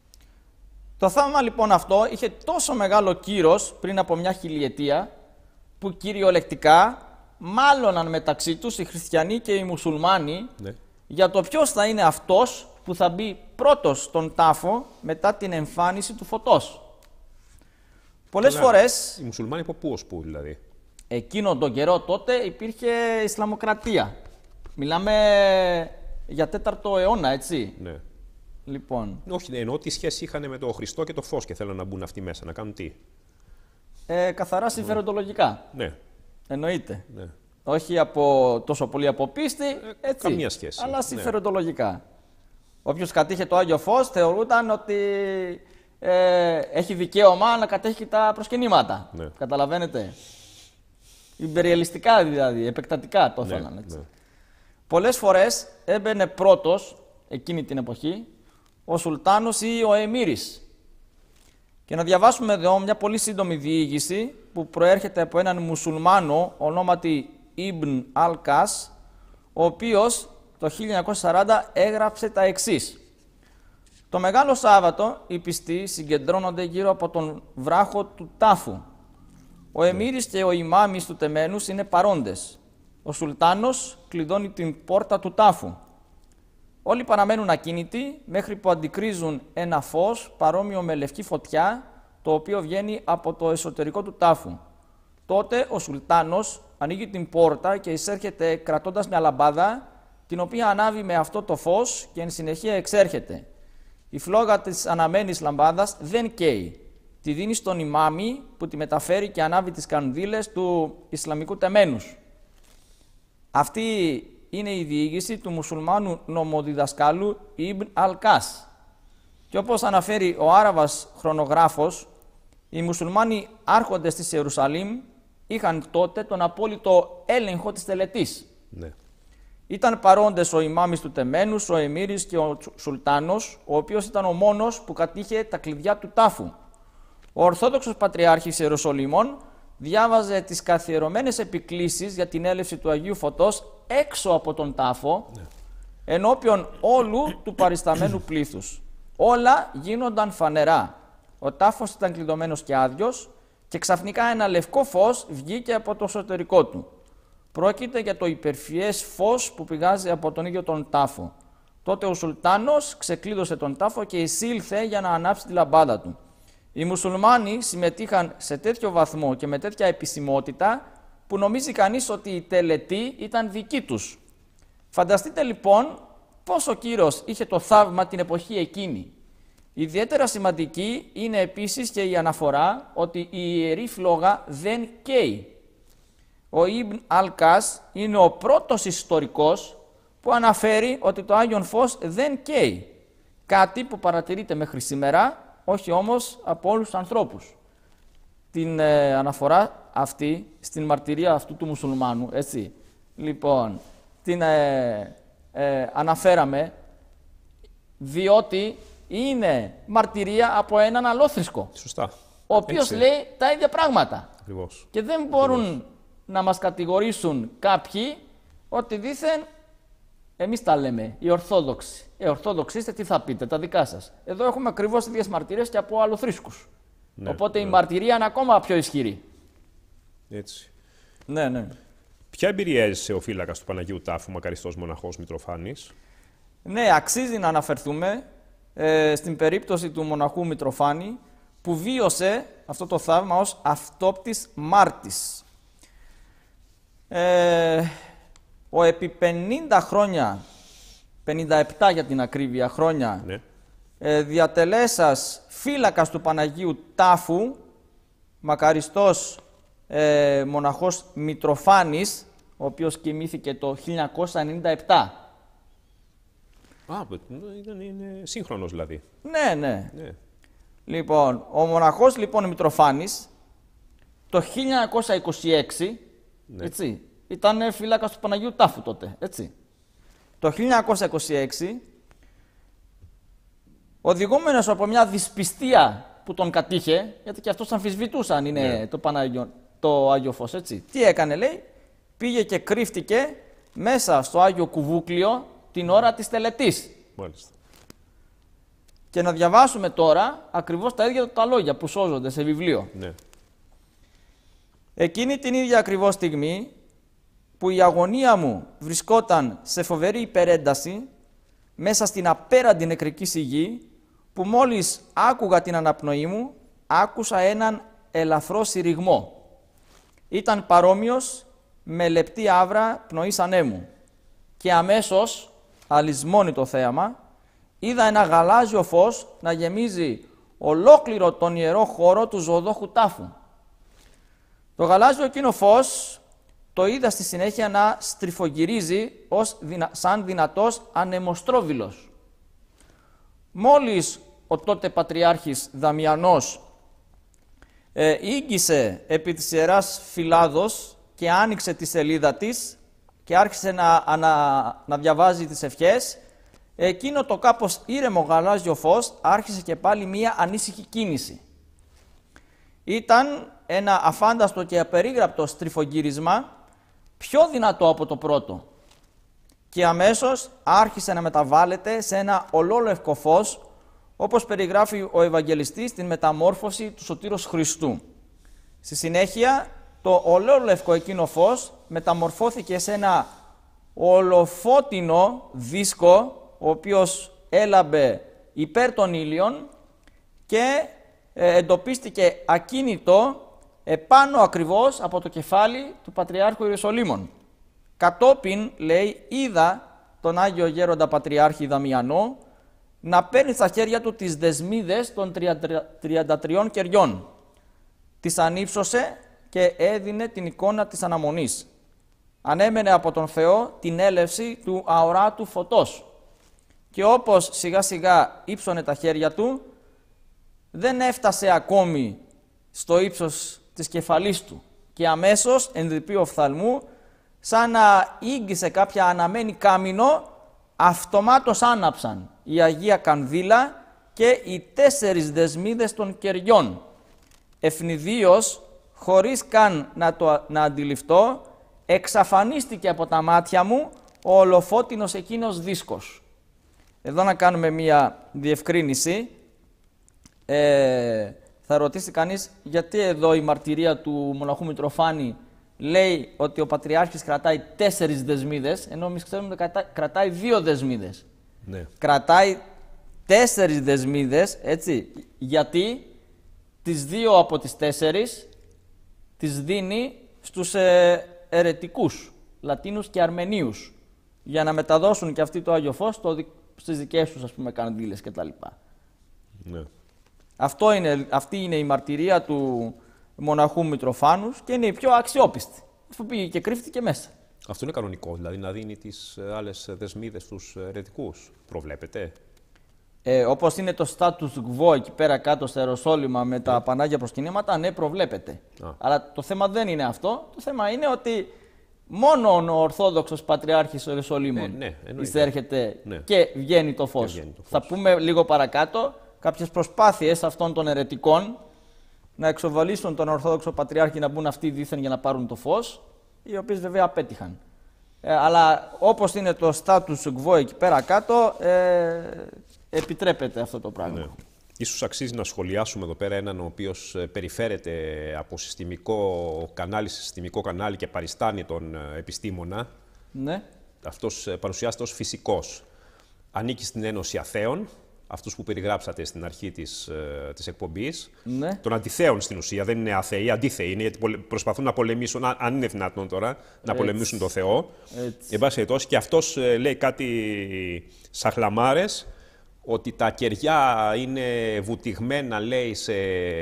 Το θαύμα λοιπόν αυτό είχε τόσο μεγάλο κύρος πριν από μια χιλιετία που κυριολεκτικά μάλλοναν μεταξύ τους οι χριστιανοί και οι μουσουλμάνοι, ναι, για το ποιος θα είναι αυτός που θα μπει πρώτος στον τάφο μετά την εμφάνιση του φωτός. Πολλές Λά, φορές... Οι μουσουλμάνοι από πού ως πού δηλαδή? Εκείνον τον καιρό τότε υπήρχε Ισλαμοκρατία. Μιλάμε για τέταρτο αιώνα, έτσι. Ναι. Λοιπόν. Όχι, εννοώ τι σχέση είχαν με τον Χριστό και το φως και θέλουν να μπουν αυτοί μέσα, να κάνουν τι? Ε, καθαρά συμφεροντολογικά. Ναι. Εννοείται. Ναι. Όχι από, τόσο πολύ από πίστη, έτσι. Καμία σχέση. Αλλά συμφεροντολογικά. Ναι. Όποιος κατήχε το Άγιο Φως θεωρούταν ότι ε, έχει δικαίωμα να κατέχει τα προσκυνήματα. Ναι. Καταλαβαίνετε. Ιμπεριαλιστικά δηλαδή, επεκτατικά το ήθελαν. Ναι, ναι. Πολλές φορές έμπαινε πρώτος, εκείνη την εποχή, ο Σουλτάνος ή ο Εμμύρης. Και να διαβάσουμε εδώ μια πολύ σύντομη διήγηση που προέρχεται από έναν μουσουλμάνο ονόματι Ιμπν Αλ-Κας, ο οποίος το χίλια εννιακόσια σαράντα έγραψε τα εξής. Το Μεγάλο Σάββατο οι πιστοί συγκεντρώνονται γύρω από τον βράχο του τάφου. Ο Εμμύρης και ο ημάμις του τεμένους είναι παρόντες. Ο Σουλτάνος κλειδώνει την πόρτα του τάφου. Όλοι παραμένουν ακίνητοι μέχρι που αντικρίζουν ένα φως παρόμοιο με λευκή φωτιά, το οποίο βγαίνει από το εσωτερικό του τάφου. Τότε ο Σουλτάνος ανοίγει την πόρτα και εισέρχεται κρατώντας μια λαμπάδα, την οποία ανάβει με αυτό το φως και εν συνεχεία εξέρχεται. Η φλόγα της αναμένης λαμπάδας δεν καίει. Τη δίνει στον ημάμι που τη μεταφέρει και ανάβει τις κανδύλες του Ισλαμικού τεμένους. Αυτή είναι η διήγηση του μουσουλμάνου νομοδιδασκάλου Ιμπν Αλ-Κας. Και όπως αναφέρει ο Άραβας χρονογράφος, οι μουσουλμάνοι άρχοντες της Ιερουσαλήμ είχαν τότε τον απόλυτο έλεγχο της τελετής. Ναι. Ήταν παρόντες ο ημάμις του τεμένους, ο εμμύρης και ο σουλτάνος, ο οποίος ήταν ο μόνος που κατήχε τα κλειδιά του τάφου. Ο Ορθόδοξος Πατριάρχης Ιεροσολύμων διάβαζε τις καθιερωμένες επικλήσεις για την έλευση του Αγίου Φωτός έξω από τον τάφο, ναι, ενώπιον όλου του παρισταμένου πλήθους. Όλα γίνονταν φανερά. Ο τάφος ήταν κλειδωμένος και άδειος και ξαφνικά ένα λευκό φως βγήκε από το εσωτερικό του. Πρόκειται για το υπερφυές φως που πηγάζει από τον ίδιο τον τάφο. Τότε ο Σουλτάνος ξεκλείδωσε τον τάφο και εισήλθε για να ανάψει τη λαμπάδα του. Οι μουσουλμάνοι συμμετείχαν σε τέτοιο βαθμό και με τέτοια επισημότητα που νομίζει κανείς ότι η τελετή ήταν δική τους. Φανταστείτε λοιπόν πόσο κύρος είχε το θαύμα την εποχή εκείνη. Ιδιαίτερα σημαντική είναι επίσης και η αναφορά ότι η Ιερή Φλόγα δεν καίει. Ο Ιμπν Αλκάς είναι ο πρώτος ιστορικός που αναφέρει ότι το Άγιον Φως δεν καίει. Κάτι που παρατηρείται μέχρι σήμερα, όχι όμως από όλους τους ανθρώπους. Την ε, αναφορά αυτή, στην μαρτυρία αυτού του μουσουλμάνου, έτσι, λοιπόν, την ε, ε, αναφέραμε διότι είναι μαρτυρία από έναν αλόθρησκο. Σωστά. Ο οποίος λέει τα ίδια πράγματα. Ακριβώς. Και δεν μπορούν Ακριβώς. να μας κατηγορήσουν κάποιοι ότι δήθεν εμείς τα λέμε, οι Ορθόδοξοι. Ε, Ορθόδοξοι είστε, τι θα πείτε, τα δικά σας. Εδώ έχουμε ακριβώς ίδιες μαρτυρίες και από αλοθρήσκους. Ναι, Οπότε ναι. η μαρτυρία είναι ακόμα πιο ισχυρή. Έτσι. Ναι, ναι. Ποια εμπειρία έζησε ο φύλακας του Παναγίου Τάφου, μακαριστός μοναχός Μητροφάνης? Ναι, αξίζει να αναφερθούμε ε, στην περίπτωση του μοναχού Μητροφάνη, που βίωσε αυτό το θαύμα ως αυτόπτης μάρτης. Ε, ο επί πενήντα χρόνια, πενήντα επτά για την ακρίβεια χρόνια, ναι. ε, διατελέσας φύλακας του Παναγίου Τάφου, μακαριστός ε, μοναχός Μητροφάνης, ο οποίος κοιμήθηκε το χίλια εννιακόσια ενενήντα επτά. Α, είναι, είναι σύγχρονος δηλαδή. Ναι, ναι, ναι. Λοιπόν, ο μοναχός λοιπόν Μητροφάνης το χίλια εννιακόσια είκοσι έξι, ναι. έτσι, ήταν φύλακας του Παναγίου Τάφου τότε, έτσι. Το χίλια εννιακόσια είκοσι έξι, οδηγούμενος από μια δυσπιστία που τον κατήχε, γιατί και αυτός αμφισβητούσαν είναι ναι. το, Παναγιο, το Άγιο Φως, έτσι. Τι έκανε, λέει, πήγε και κρύφτηκε μέσα στο Άγιο Κουβούκλιο την ώρα της τελετής. Μάλιστα. Και να διαβάσουμε τώρα ακριβώς τα ίδια τα λόγια που σώζονται σε βιβλίο. Ναι. Εκείνη την ίδια ακριβώς στιγμή που η αγωνία μου βρισκόταν σε φοβερή υπερένταση μέσα στην απέραντη νεκρική σιγή, που μόλις άκουγα την αναπνοή μου, άκουσα έναν ελαφρό συρριγμό. Ήταν παρόμοιος με λεπτή άβρα πνοής ανέμου. Και αμέσως, αλυσμόνει το θέαμα, είδα ένα γαλάζιο φως να γεμίζει ολόκληρο τον ιερό χώρο του ζωοδόχου τάφου. Το γαλάζιο εκείνο φως το είδα στη συνέχεια να στριφογυρίζει ως δυνα... σαν δυνατός ανεμοστρόβιλος. Μόλις ο τότε Πατριάρχης Δαμιανός ε, ήγγισε επί της Ιεράς Φυλάδος και άνοιξε τη σελίδα της και άρχισε να, να, να διαβάζει τις ευχές, εκείνο το κάπως ήρεμο γαλάζιο φως άρχισε και πάλι μία ανήσυχη κίνηση. Ήταν ένα αφάνταστο και απερίγραπτο στριφογύρισμα, πιο δυνατό από το πρώτο, και αμέσως άρχισε να μεταβάλλεται σε ένα ολόλευκο φως, όπως περιγράφει ο Ευαγγελιστής στην μεταμόρφωση του Σωτήρος Χριστού. Στη συνέχεια, το ολόλευκο εκείνο φως μεταμορφώθηκε σε ένα ολοφώτινο δίσκο, ο οποίος έλαμπε υπέρ των ήλιων και ε, εντοπίστηκε ακίνητο επάνω ακριβώς από το κεφάλι του Πατριάρχου Ιεροσολύμων. Κατόπιν, λέει, είδα τον Άγιο Γέροντα Πατριάρχη Δαμιανό να παίρνει στα χέρια του τις δεσμίδες των τριάντα τριών κεριών. Τις ανύψωσε και έδινε την εικόνα της αναμονής. Ανέμενε από τον Θεό την έλευση του αοράτου φωτός. Και όπως σιγά σιγά ύψωνε τα χέρια του, δεν έφτασε ακόμη στο ύψος της κεφαλής του και αμέσως εν ρηπή οφθαλμού σαν να ήγγισε κάποια αναμένη κάμινο, αυτομάτως άναψαν η Αγία Κανδύλα και οι τέσσερις δεσμίδες των κεριών. Ευνηδίως, χωρίς καν να το να αντιληφθώ, εξαφανίστηκε από τα μάτια μου ο ολοφώτινος εκείνος δίσκος. Εδώ να κάνουμε μία διευκρίνηση. Ε, θα ρωτήσει κανείς γιατί εδώ η μαρτυρία του μοναχού Μητροφάνη λέει ότι ο Πατριάρχης κρατάει τέσσερις δεσμίδες, ενώ εμείς ξέρουμε ότι κρατάει δύο δεσμίδες. Ναι. Κρατάει τέσσερις δεσμίδες, έτσι, γιατί τις δύο από τις τέσσερις τις δίνει στους ε, αιρετικούς, Λατίνους και Αρμενίους, για να μεταδώσουν και αυτοί το Άγιο Φως στο, στις δικές τους, ας πούμε, κανδύλες κτλ. Ναι. Αυτό είναι, αυτή είναι η μαρτυρία του μοναχού Μητροφάνους και είναι η πιο αξιόπιστη, αφού πήγε και κρύφτηκε μέσα. Αυτό είναι κανονικό, δηλαδή να δίνει τις άλλες δεσμίδες στους αιρετικούς, προβλέπετε? Ε, όπως είναι το status quo εκεί πέρα κάτω στα Ιεροσόλυμα με τα Πανάγια προσκυνήματα, ναι, προβλέπεται. Α. Αλλά το θέμα δεν είναι αυτό. Το θέμα είναι ότι μόνο ο Ορθόδοξος Πατριάρχης Ιεροσολύμων ναι, ναι, εισέρχεται ναι. και βγαίνει το φως. βγαίνει το φως. Θα πούμε λίγο παρακάτω κάποιες προσπάθειες αυτών των αιρετικών να εξοβαλήσουν τον Ορθόδοξο Πατριάρχη να μπουν αυτοί δήθεν για να πάρουν το φως, οι οποίες βέβαια απέτυχαν. Ε, αλλά όπως είναι το status quo εκεί πέρα κάτω, ε, επιτρέπεται αυτό το πράγμα. Ναι. Ίσως αξίζει να σχολιάσουμε εδώ πέρα έναν ο οποίος περιφέρεται από συστημικό κανάλι σε συστημικό κανάλι και παριστάνει τον επιστήμονα. Ναι. Αυτός παρουσιάζεται ως φυσικός. Ανήκει στην Ένωση Αθέων, αυτούς που περιγράψατε στην αρχή της, της εκπομπής. Ναι. Των αντιθέων στην ουσία, δεν είναι αθέοι, αντίθεοι είναι, γιατί προσπαθούν να πολεμήσουν, αν είναι δυνατόν τώρα, να Έτσι. πολεμήσουν τον Θεό. Εν πάση περιπτώσει, και αυτός λέει κάτι σαχλαμάρες, ότι τα κεριά είναι βουτυγμένα, λέει, σε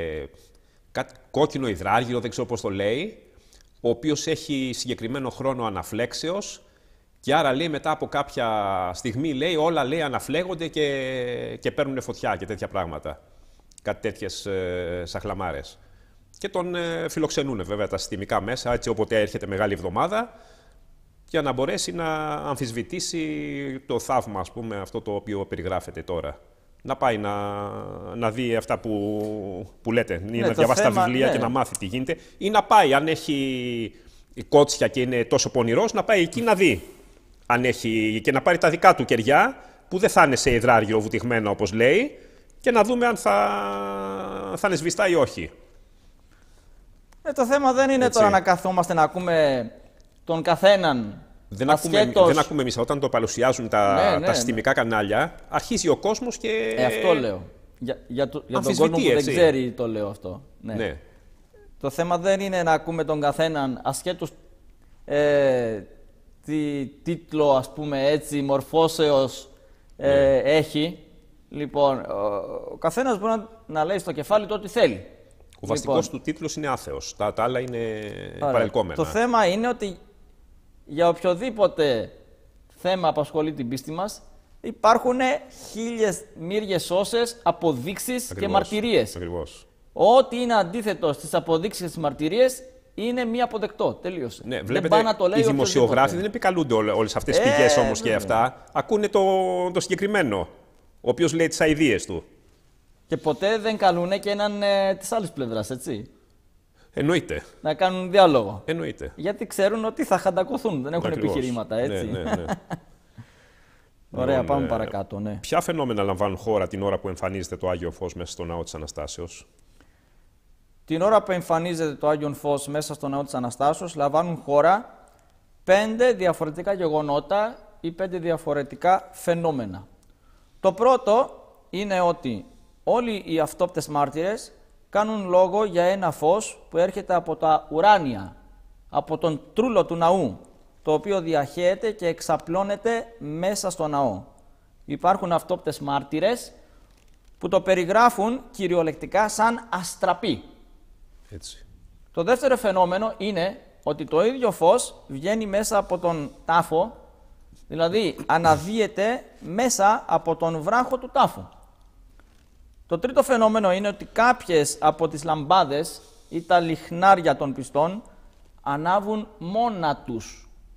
κάτι κόκκινο υδράργυρο, δεν ξέρω πώς το λέει, ο οποίος έχει συγκεκριμένο χρόνο αναφλέξεως και άρα, λέει, μετά από κάποια στιγμή, λέει, όλα, λέει, αναφλέγονται και, και παίρνουν φωτιά και τέτοια πράγματα. Κάτι τέτοιες ε, σαχλαμάρες. Και τον ε, φιλοξενούν βέβαια τα συστημικά μέσα, έτσι όποτε έρχεται Μεγάλη Εβδομάδα, για να μπορέσει να αμφισβητήσει το θαύμα, ας πούμε, αυτό το οποίο περιγράφεται τώρα. Να πάει να, να δει αυτά που, που λέτε, ναι, να διαβάσει θέμα, τα βιβλία ναι. και να μάθει τι γίνεται, ή να πάει, αν έχει κότσια και είναι τόσο πονηρός, να πάει εκεί να δει. Αν έχει, και να πάρει τα δικά του κεριά, που δεν θα είναι σε υδράργυρο βουτυγμένα, όπως λέει, και να δούμε αν θα, θα είναι σβηστά ή όχι. Ε, το θέμα δεν είναι Έτσι. τώρα να καθόμαστε να ακούμε τον καθέναν. Δεν ακούμε, δεν ακούμε εμείς. Όταν το παρουσιάζουν τα, ναι, ναι, τα συστημικά ναι. κανάλια, αρχίζει ο κόσμος και. Ε, αυτό λέω. Για, για, το, για τον κόσμο που έτσι. δεν ξέρει, το λέω αυτό. Ναι. Ναι. Το θέμα δεν είναι να ακούμε τον καθέναν ασχέτως ε, τι τίτλο, ας πούμε έτσι, μορφώσεως ε, ναι. έχει. Λοιπόν, ο, ο καθένας μπορεί να, να λέει στο κεφάλι του ό,τι θέλει. Ο βασικός λοιπόν, του τίτλος είναι άθεος. Τα, τα άλλα είναι Άρα, παρελκόμενα. Το θέμα είναι ότι για οποιοδήποτε θέμα απασχολεί την πίστη μας, υπάρχουν χίλιες μύριες όσες αποδείξεις Ακριβώς. και μαρτυρίες. Ακριβώς. Ό,τι είναι αντίθετο στις αποδείξεις και στις μαρτυρίες είναι μη αποδεκτό. Τελείωσε. Ναι, βλέπετε, δεν να το λέει οι δημοσιογράφοι δεν επικαλούνται όλες αυτές τις ε, πηγές όμως και αυτά. Ακούνε το, το συγκεκριμένο, ο οποίος λέει τις αηδίες του. Και ποτέ δεν καλούνε και έναν ε, της άλλης πλευράς, έτσι. Εννοείται. Να κάνουν διάλογο. Εννοείται. Γιατί ξέρουν ότι θα χαντακωθούν, δεν έχουν Ακριβώς. επιχειρήματα, έτσι. Ναι, ναι, ναι. Ωραία, πάμε ε, παρακάτω, ναι. Ποια φαινόμενα λαμβάνουν χώρα την ώρα που εμφανίζεται το Άγιο Φως μέσα στο Ναό της Αναστάσεως? Την ώρα που εμφανίζεται το Άγιον Φως μέσα στο Ναό της Αναστάσεως λαμβάνουν χώρα πέντε διαφορετικά γεγονότα ή πέντε διαφορετικά φαινόμενα. Το πρώτο είναι ότι όλοι οι αυτόπτες μάρτυρες κάνουν λόγο για ένα φως που έρχεται από τα ουράνια, από τον τρούλο του ναού, το οποίο διαχέεται και εξαπλώνεται μέσα στο ναό. Υπάρχουν αυτόπτες μάρτυρες που το περιγράφουν κυριολεκτικά σαν αστραπή. Έτσι. Το δεύτερο φαινόμενο είναι ότι το ίδιο φως βγαίνει μέσα από τον τάφο, δηλαδή αναδύεται μέσα από τον βράχο του τάφου. Το τρίτο φαινόμενο είναι ότι κάποιες από τις λαμπάδες ή τα λιχνάρια των πιστών ανάβουν μόνα τους.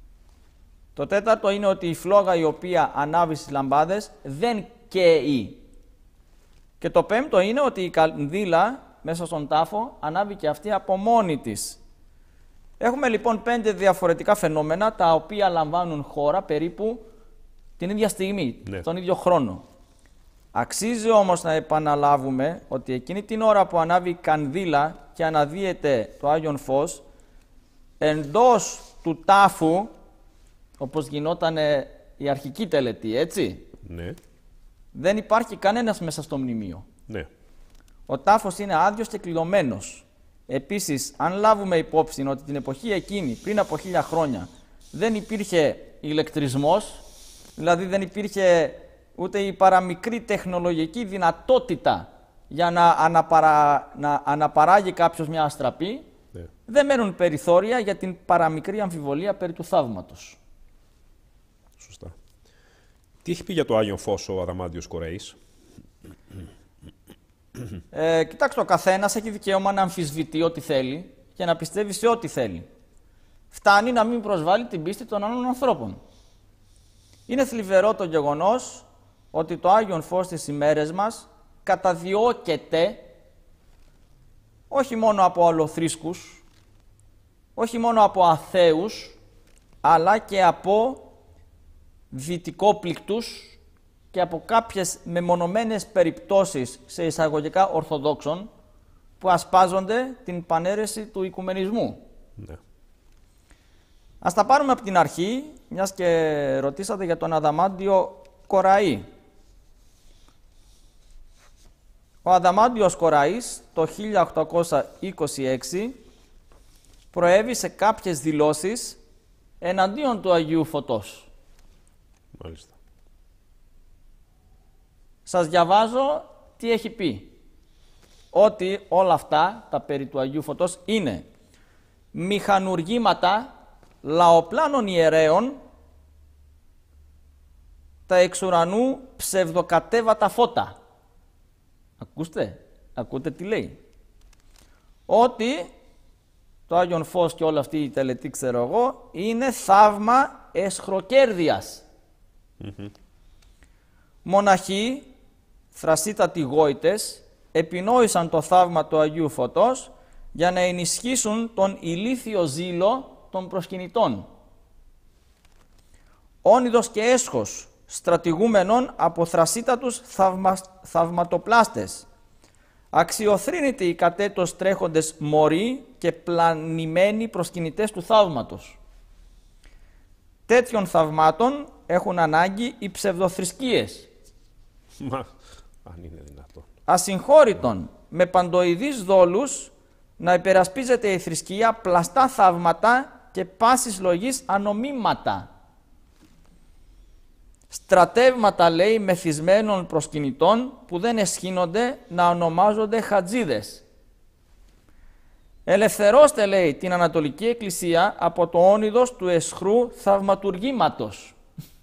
Το τέταρτο είναι ότι η φλόγα η οποία ανάβει στις λαμπάδες δεν καίει. Και το πέμπτο είναι ότι η κανδύλα μέσα στον τάφο ανάβει και αυτή από μόνη της. Έχουμε λοιπόν πέντε διαφορετικά φαινόμενα τα οποία λαμβάνουν χώρα περίπου την ίδια στιγμή, ναι. τον ίδιο χρόνο. Αξίζει όμως να επαναλάβουμε ότι εκείνη την ώρα που ανάβει η κανδύλα και αναδύεται το Άγιον Φως, εντός του τάφου, όπως γινόταν η αρχική τελετή, έτσι, ναι. δεν υπάρχει κανένας μέσα στο μνημείο. Ναι. Ο τάφος είναι άδειος και κλειδωμένος. Επίσης, αν λάβουμε υπόψη ότι την εποχή εκείνη, πριν από χίλια χρόνια, δεν υπήρχε ηλεκτρισμός, δηλαδή δεν υπήρχε ούτε η παραμικρή τεχνολογική δυνατότητα για να, αναπαρα... να αναπαράγει κάποιος μια αστραπή, ναι. δεν μένουν περιθώρια για την παραμικρή αμφιβολία περί του θαύματος. Σωστά. Τι έχει πει για το Άγιον Φως ο Αδαμάντιος Κοραής? Ε, κοιτάξτε, ο καθένας έχει δικαίωμα να αμφισβητεί ό,τι θέλει και να πιστεύει σε ό,τι θέλει. Φτάνει να μην προσβάλλει την πίστη των άλλων ανθρώπων. Είναι θλιβερό το γεγονός ότι το Άγιον Φως στις ημέρες μας καταδιώκεται όχι μόνο από αλλοθρήσκους, όχι μόνο από αθέους, αλλά και από δυτικόπληκτους και από κάποιες μεμονωμένες περιπτώσεις σε εισαγωγικά ορθοδόξων που ασπάζονται την παναίρεση του οικουμενισμού. Ναι. Ας τα πάρουμε από την αρχή, μιας και ρωτήσατε για τον Αδαμάντιο Κοραή. Ο Αδαμάντιος Κοραής το χίλια οκτακόσια είκοσι έξι προέβη σε κάποιες δηλώσεις εναντίον του Αγίου Φωτός. Μάλιστα. Σας διαβάζω τι έχει πει. Ότι όλα αυτά, τα περί του Αγίου Φωτός, είναι μηχανουργήματα λαοπλάνων ιερέων, τα εξ ουρανού ψευδοκατέβατα φώτα. Ακούστε, ακούτε τι λέει. Ότι το Άγιον Φως και όλη αυτή η τελετή, ξέρω εγώ, είναι θαύμα εσχροκέρδειας. Mm-hmm. Μοναχοί, θρασίτατοι γόητες, επινόησαν το θαύμα του Αγίου Φωτός για να ενισχύσουν τον ηλίθιο ζήλο των προσκυνητών. Όνειδος και έσχος, στρατηγούμενων από θρασίτατους θαυμα, θαυματοπλάστες. Αξιοθρύνητοι οι κατέτος τρέχοντες μωροί και πλανημένοι προσκυνητές του θαύματος. Τέτοιων θαυμάτων έχουν ανάγκη οι ψευδοθρησκείες. Μα, αν είναι δυνατόν. Ασυγχώρητον, με παντοειδείς δόλους, να υπερασπίζεται η θρησκεία πλαστά θαύματα και πάσης λογής ανομήματα. Στρατεύματα, λέει, μεθυσμένων προσκυνητών που δεν εσχύνονται να ονομάζονται χατζίδες. Ελευθερώστε, λέει, την Ανατολική Εκκλησία από το όνειδος του εσχρού θαυματουργήματος.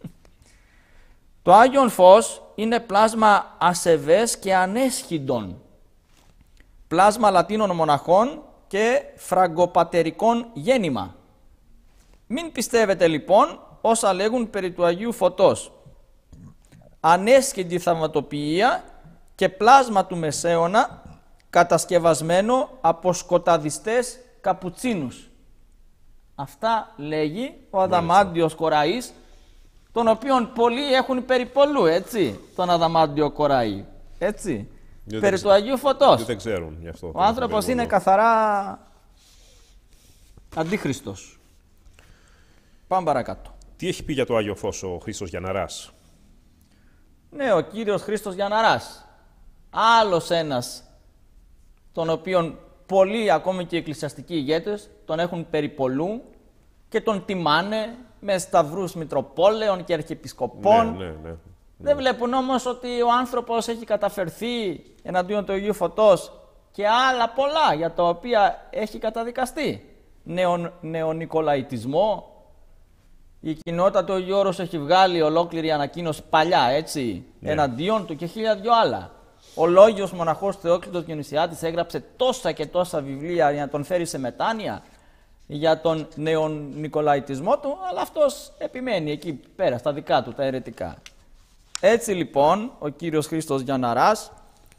Το Άγιον Φως είναι πλάσμα ασεβές και ανέσχυντον. Πλάσμα Λατίνων μοναχών και φραγκοπατερικών γέννημα. Μην πιστεύετε λοιπόν όσα λέγουν περί του Αγίου Φωτός. Ανέσχυντη θαυματοποιία και πλάσμα του Μεσαίωνα κατασκευασμένο από σκοταδιστές καπουτσίνους. Αυτά λέγει ο Αδαμάντιος Κοραής, τον οποίον πολλοί έχουν περιπολού, έτσι, τον Αδαμάντιο Κοραή, έτσι, δεν περί δεν του Αγίου Φωτός. Δεν ξέρουν γι' αυτό. Ο άνθρωπος είναι καθαρά αντίχριστος. Πάμε παρακάτω. Τι έχει πει για το Άγιο Φως ο Χρήστος Γιανναράς? Ναι, ο κύριος Χρήστος Γιανναράς. Άλλος ένας, τον οποίον πολλοί, ακόμη και οι εκκλησιαστικοί ηγέτες, τον έχουν περιπολού και τον τιμάνε με σταυρούς μητροπόλεων και αρχιεπισκοπών. Ναι, ναι, ναι. Δεν βλέπουν όμως ότι ο άνθρωπος έχει καταφερθεί εναντίον του Αγίου Φωτός και άλλα πολλά για τα οποία έχει καταδικαστεί. Νεο, νεονικολαϊτισμό. Η κοινότητα του Αγίου Όρος έχει βγάλει ολόκληρη ανακοίνωση παλιά, έτσι, ναι, εναντίον του και χίλια δυο άλλα. Ο λόγιος μοναχός Θεόκλητος Διονυσιάτης έγραψε τόσα και τόσα βιβλία για να τον φέρει σε μετάνοια. για τον νεονικολαϊτισμό του, αλλά αυτός επιμένει εκεί πέρα, στα δικά του, τα αιρετικά. Έτσι λοιπόν, ο κύριος Χρήστος Γιανναράς,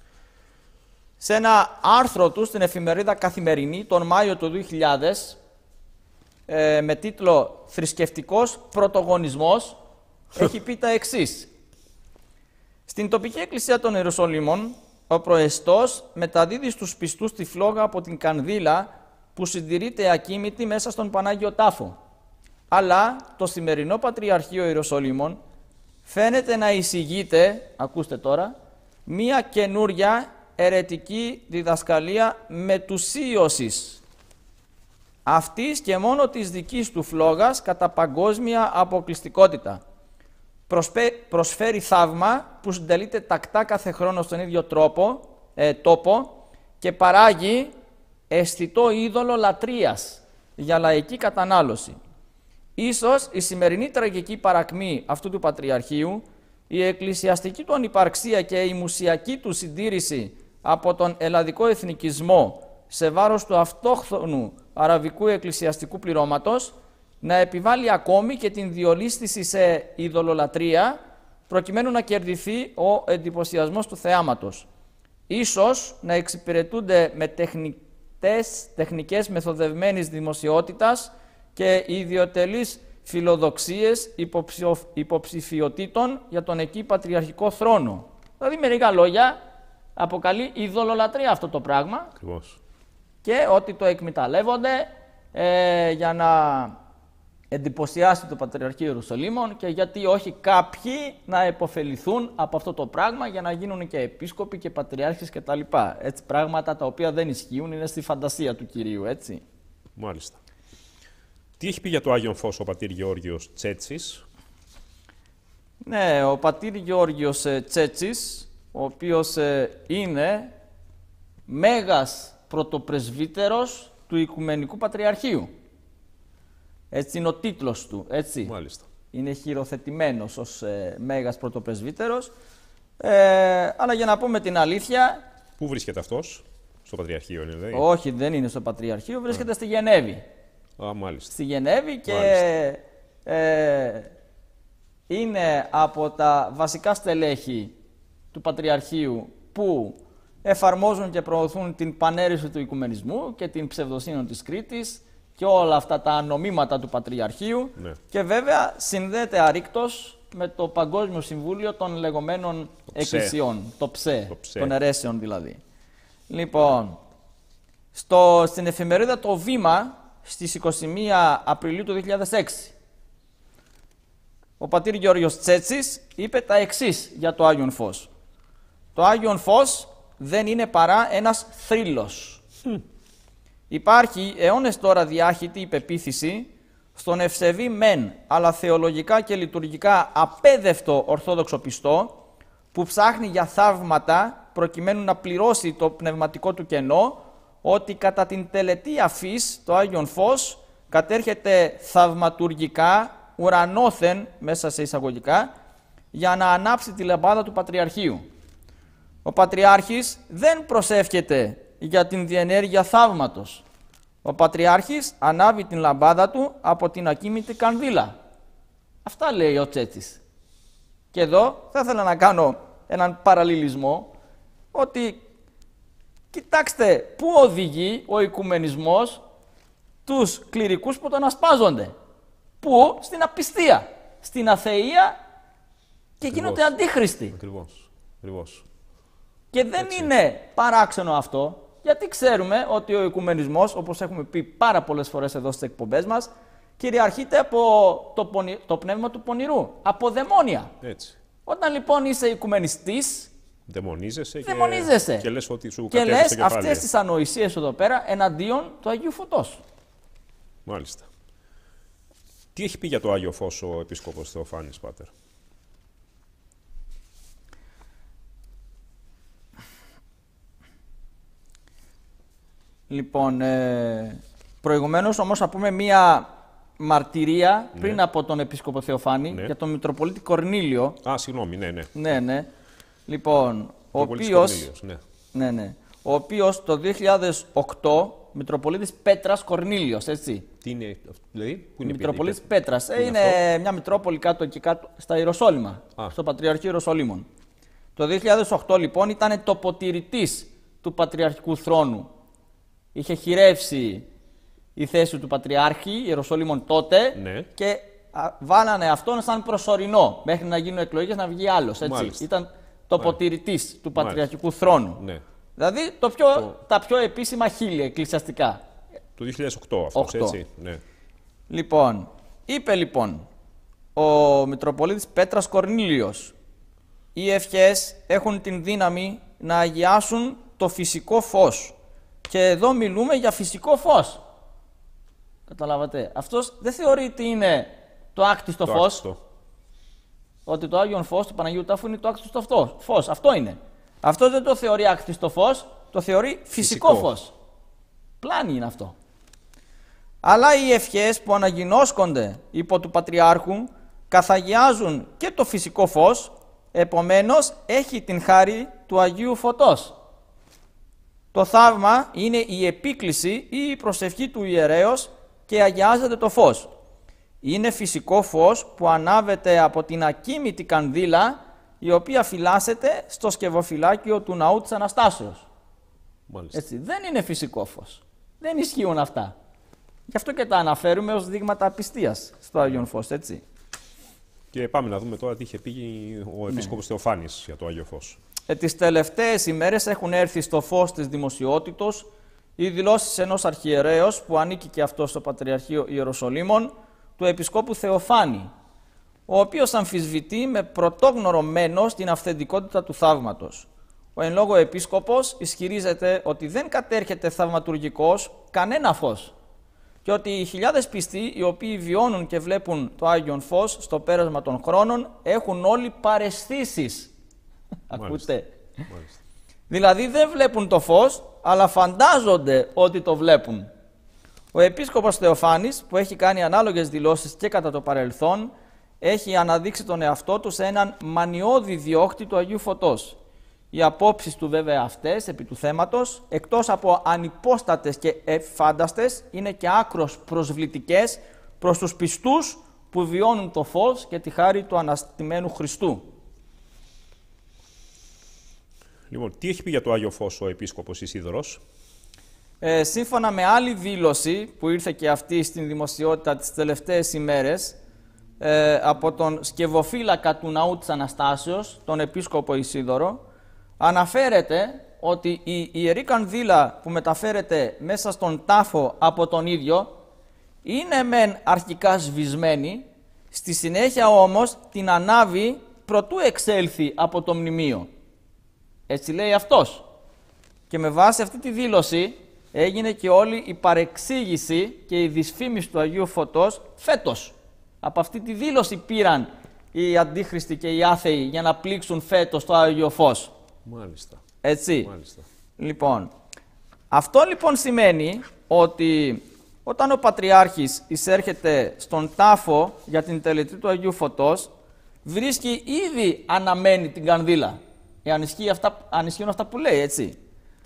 σε ένα άρθρο του στην εφημερίδα Καθημερινή, τον Μάιο του δύο χιλιάδες, ε, με τίτλο «Θρησκευτικός πρωτογονισμός», έχει πει τα εξής. Στην τοπική εκκλησία των Ιεροσολύμων, ο προεστός μεταδίδει στους πιστούς τη φλόγα από την κανδύλα που συντηρείται ακίμητη μέσα στον Πανάγιο Τάφο. Αλλά το σημερινό Πατριαρχείο Ιεροσολύμων φαίνεται να εισηγείται, ακούστε τώρα, μία καινούρια αιρετική διδασκαλία μετουσίωσης αυτής και μόνο της δικής του φλόγας κατά παγκόσμια αποκλειστικότητα. Προσπέ, προσφέρει θαύμα που συντελείται τακτά κάθε χρόνο στον ίδιο τρόπο, ε, τόπο και παράγει αισθητό είδωλο λατρείας για λαϊκή κατανάλωση. Ίσως η σημερινή τραγική παρακμή αυτού του Πατριαρχείου, η εκκλησιαστική του ανυπαρξία και η μουσιακή του συντήρηση από τον ελλαδικό εθνικισμό σε βάρος του αυτόχθονου αραβικού εκκλησιαστικού πληρώματος, να επιβάλλει ακόμη και την διολίσθηση σε ειδωλολατρεία, προκειμένου να κερδιθεί ο εντυπωσιασμός του θεάματος. Ίσως να εξυπηρετούνται με τεχνητές, τεχνικές μεθοδευμένης δημοσιότητας και ιδιωτελείς φιλοδοξίες υποψηφ, υποψηφιωτήτων για τον εκεί πατριαρχικό θρόνο. Δηλαδή, με λίγα λόγια, αποκαλεί ειδωλολατρεία αυτό το πράγμα. Ακριβώς. Και ότι το εκμεταλλεύονται ε, για να εντυπωσιάσει το Πατριαρχείο Ιερουσαλήμων και γιατί όχι κάποιοι να επωφεληθούν από αυτό το πράγμα για να γίνουν και επίσκοποι και πατριάρχες κτλ. Έτσι, πράγματα τα οποία δεν ισχύουν, είναι στη φαντασία του Κυρίου, έτσι. Μάλιστα. Τι έχει πει για το Άγιον Φως ο πατήρ Γεώργιος Τσέτσης? Ναι, ο πατήρ Γεώργιος Τσέτσης, ο οποίος είναι μέγας πρωτοπρεσβύτερος του Οικουμενικού Πατριαρχείου. Έτσι είναι ο τίτλος του, έτσι. Μάλιστα. Είναι χειροθετημένος ως ε, μέγας πρωτοπρεσβύτερος. Ε, αλλά για να πούμε την αλήθεια... Πού βρίσκεται αυτός? Στο Πατριαρχείο είναι, δηλαδή? Όχι, δεν είναι στο Πατριαρχείο, βρίσκεται Α. στη Γενέβη. Α, μάλιστα. Στη Γενέβη και ε, είναι από τα βασικά στελέχη του Πατριαρχείου που εφαρμόζουν και προωθούν την πανέρεση του οικουμενισμού και την ψευδοσύνη της Κρήτης και όλα αυτά τα νομίματα του Πατριαρχείου, ναι. Και βέβαια συνδέεται αρρήκτως με το Παγκόσμιο Συμβούλιο των λεγόμενων το εκκλησιών, το ΨΕ, το ΨΕ, των αιρέσεων δηλαδή. Λοιπόν, στο, στην εφημερίδα Το Βήμα, στις είκοσι μία Απριλίου του δύο χιλιάδες έξι, ο πατήρ Γεώργιος Τσέτσης είπε τα εξής για το Άγιον Φως. Το Άγιον Φως δεν είναι παρά ένας θρύλος. Mm. Υπάρχει αιώνες τώρα διάχυτη υπεποίθηση στον ευσεβή μεν, αλλά θεολογικά και λειτουργικά απέδευτο ορθόδοξο πιστό, που ψάχνει για θαύματα προκειμένου να πληρώσει το πνευματικό του κενό, ότι κατά την τελετή αφής το Άγιον Φως κατέρχεται θαυματουργικά, ουρανόθεν, μέσα σε εισαγωγικά, για να ανάψει τη λαμπάδα του Πατριαρχείου. Ο Πατριάρχης δεν προσεύχεται για την διενέργεια θαύματος. Ο Πατριάρχης ανάβει την λαμπάδα του από την ακίμητη κανδύλα. Αυτά λέει ο Τσέτσης. Και εδώ θα ήθελα να κάνω έναν παραλληλισμό, ότι κοιτάξτε πού οδηγεί ο οικουμενισμός τους κληρικούς που τον ασπάζονται. Πού? Στην απιστία, στην αθεία και Ακριβώς. Γίνονται αντίχριστοι. Ακριβώς. Ακριβώς. Και δεν Έτσι. Είναι παράξενο αυτό, γιατί ξέρουμε ότι ο οικουμενισμός, όπως έχουμε πει πάρα πολλές φορές εδώ στις εκπομπές μας, κυριαρχείται από το, πονη... το πνεύμα του πονηρού, από δαιμόνια. Έτσι. Όταν λοιπόν είσαι οικουμενιστής, δαιμονίζεσαι, δαιμονίζεσαι. Και, και λες ότι σου και κατέβει στο λες αυτές τις ανοησίες εδώ πέρα εναντίον του Αγίου Φωτός. Μάλιστα. Τι έχει πει για το Άγιο Φως ο Επίσκοπος Θεοφάνης, Πάτερ? Λοιπόν, ε, προηγουμένως όμως θα πούμε μία μαρτυρία ναι. πριν από τον Επίσκοπο Θεοφάνη ναι. για τον Μητροπολίτη Κορνήλιο. Α, συγγνώμη, ναι, ναι. Ναι, ναι. Λοιπόν, ο οποίος, ναι. Ναι, ναι, ο οποίος το δύο χιλιάδες οκτώ, Μητροπολίτης Πέτρας Κορνήλιος, έτσι. Τι Τι είναι, δηλαδή, πού είναι η Μητροπολίτης η Πέτρας. είναι, είναι είναι μια Μητρόπολη κάτω εκεί κάτω, στα Ιεροσόλυμα, Α. στο Πατριαρχείο Ιεροσολύμων. Το δύο χιλιάδες οκτώ λοιπόν ήταν τοποτηρητής του Πατριαρχικού θρόνου. Είχε χειρεύσει η θέση του Πατριάρχη Ιεροσολύμων τότε ναι. και α, βάλανε αυτόν σαν προσωρινό μέχρι να γίνουν εκλογές να βγει άλλος. Έτσι. Ήταν τοποτηρητής του Πατριαρχικού Μάλιστα. θρόνου. Ναι. Δηλαδή το πιο, το... τα πιο επίσημα χείλη εκκλησιαστικά. Το δύο χιλιάδες οκτώ αυτός, έτσι. Ναι. Λοιπόν, είπε λοιπόν ο Μητροπολίτης Πέτρας Κορνήλιος, οι ευχές έχουν την δύναμη να αγιάσουν το φυσικό φως. Και εδώ μιλούμε για φυσικό φως. Καταλάβατε. Αυτός δεν θεωρεί ότι είναι το άκτιστο το φως. Άκτιστο. Ότι το Άγιον Φως του Παναγίου Τάφου είναι το άκτιστο φως. Αυτό είναι. Αυτός δεν το θεωρεί άκτιστο φως, το θεωρεί φυσικό, φυσικό φως. Πλάνη είναι αυτό. Αλλά οι ευχές που αναγινώσκονται υπό του Πατριάρχου καθαγιάζουν και το φυσικό φως, επομένως έχει την χάρη του Αγίου Φωτός. Το θαύμα είναι η επίκληση ή η προσευχή του ιερέως και αγιάζεται το φως. Είναι φυσικό φως που ανάβεται από την ακίμητη κανδύλα η οποία φυλάσσεται στο σκευοφυλάκιο του ναού της Αναστάσεως. Έτσι, δεν είναι φυσικό φως. Δεν ισχύουν αυτά. Γι' αυτό και τα αναφέρουμε ως δείγματα απιστίας στο Άγιον Φως, έτσι. Και πάμε να δούμε τώρα τι είχε πει ο Επίσκοπος ναι. Θεοφάνης για το Άγιο Φως. Ε, τις τελευταίες ημέρες έχουν έρθει στο φως της δημοσιότητος οι δηλώσεις ενός αρχιερέως που ανήκει και αυτό στο Πατριαρχείο Ιεροσολύμων, του Επισκόπου Θεοφάνη, ο οποίος αμφισβητεί με πρωτόγνωρο μένος την αυθεντικότητα του θαύματος. Ο εν λόγω επίσκοπος ισχυρίζεται ότι δεν κατέρχεται θαυματουργικός κανένα φως και ότι οι χιλιάδες πιστοί οι οποίοι βιώνουν και βλέπουν το Άγιον Φως στο πέρασμα των χρόνων έχουν όλοι παραισθήσεις. Ακούτε. Μάλιστα. Δηλαδή δεν βλέπουν το φως, αλλά φαντάζονται ότι το βλέπουν. Ο Επίσκοπος Θεοφάνης, που έχει κάνει ανάλογες δηλώσεις και κατά το παρελθόν, έχει αναδείξει τον εαυτό του σε έναν μανιώδη διώκτη του Αγίου Φωτός. Οι απόψεις του βέβαια αυτές επί του θέματος, εκτός από ανυπόστατες και εφάνταστες, είναι και άκρως προσβλητικές προς τους πιστούς που βιώνουν το φως και τη χάρη του αναστημένου Χριστού. Λοιπόν, τι έχει πει για το Άγιο Φως ο Επίσκοπος Ισίδωρος? Ε, σύμφωνα με άλλη δήλωση που ήρθε και αυτή στην δημοσιότητα τις τελευταίες ημέρες ε, από τον σκευοφύλακα του Ναού της Αναστάσεως, τον Επίσκοπο Ισίδωρο, αναφέρεται ότι η Ιερή Κανδύλα που μεταφέρεται μέσα στον τάφο από τον ίδιο είναι μεν αρχικά σβησμένη, στη συνέχεια όμως την ανάβει προτού εξέλθει από το μνημείο. Έτσι λέει αυτός. Και με βάση αυτή τη δήλωση έγινε και όλη η παρεξήγηση και η δυσφήμιση του Αγίου Φωτός φέτος. Από αυτή τη δήλωση πήραν οι αντίχριστοι και οι άθεοι για να πλήξουν φέτος το Άγιο Φως. Μάλιστα. Έτσι. Μάλιστα. Λοιπόν, αυτό λοιπόν σημαίνει ότι όταν ο Πατριάρχης εισέρχεται στον τάφο για την τελετή του Αγίου Φωτός, βρίσκει ήδη αναμένη την κανδύλα. Εάν ισχύει αυτά, αν ισχύουν αυτά που λέει, έτσι.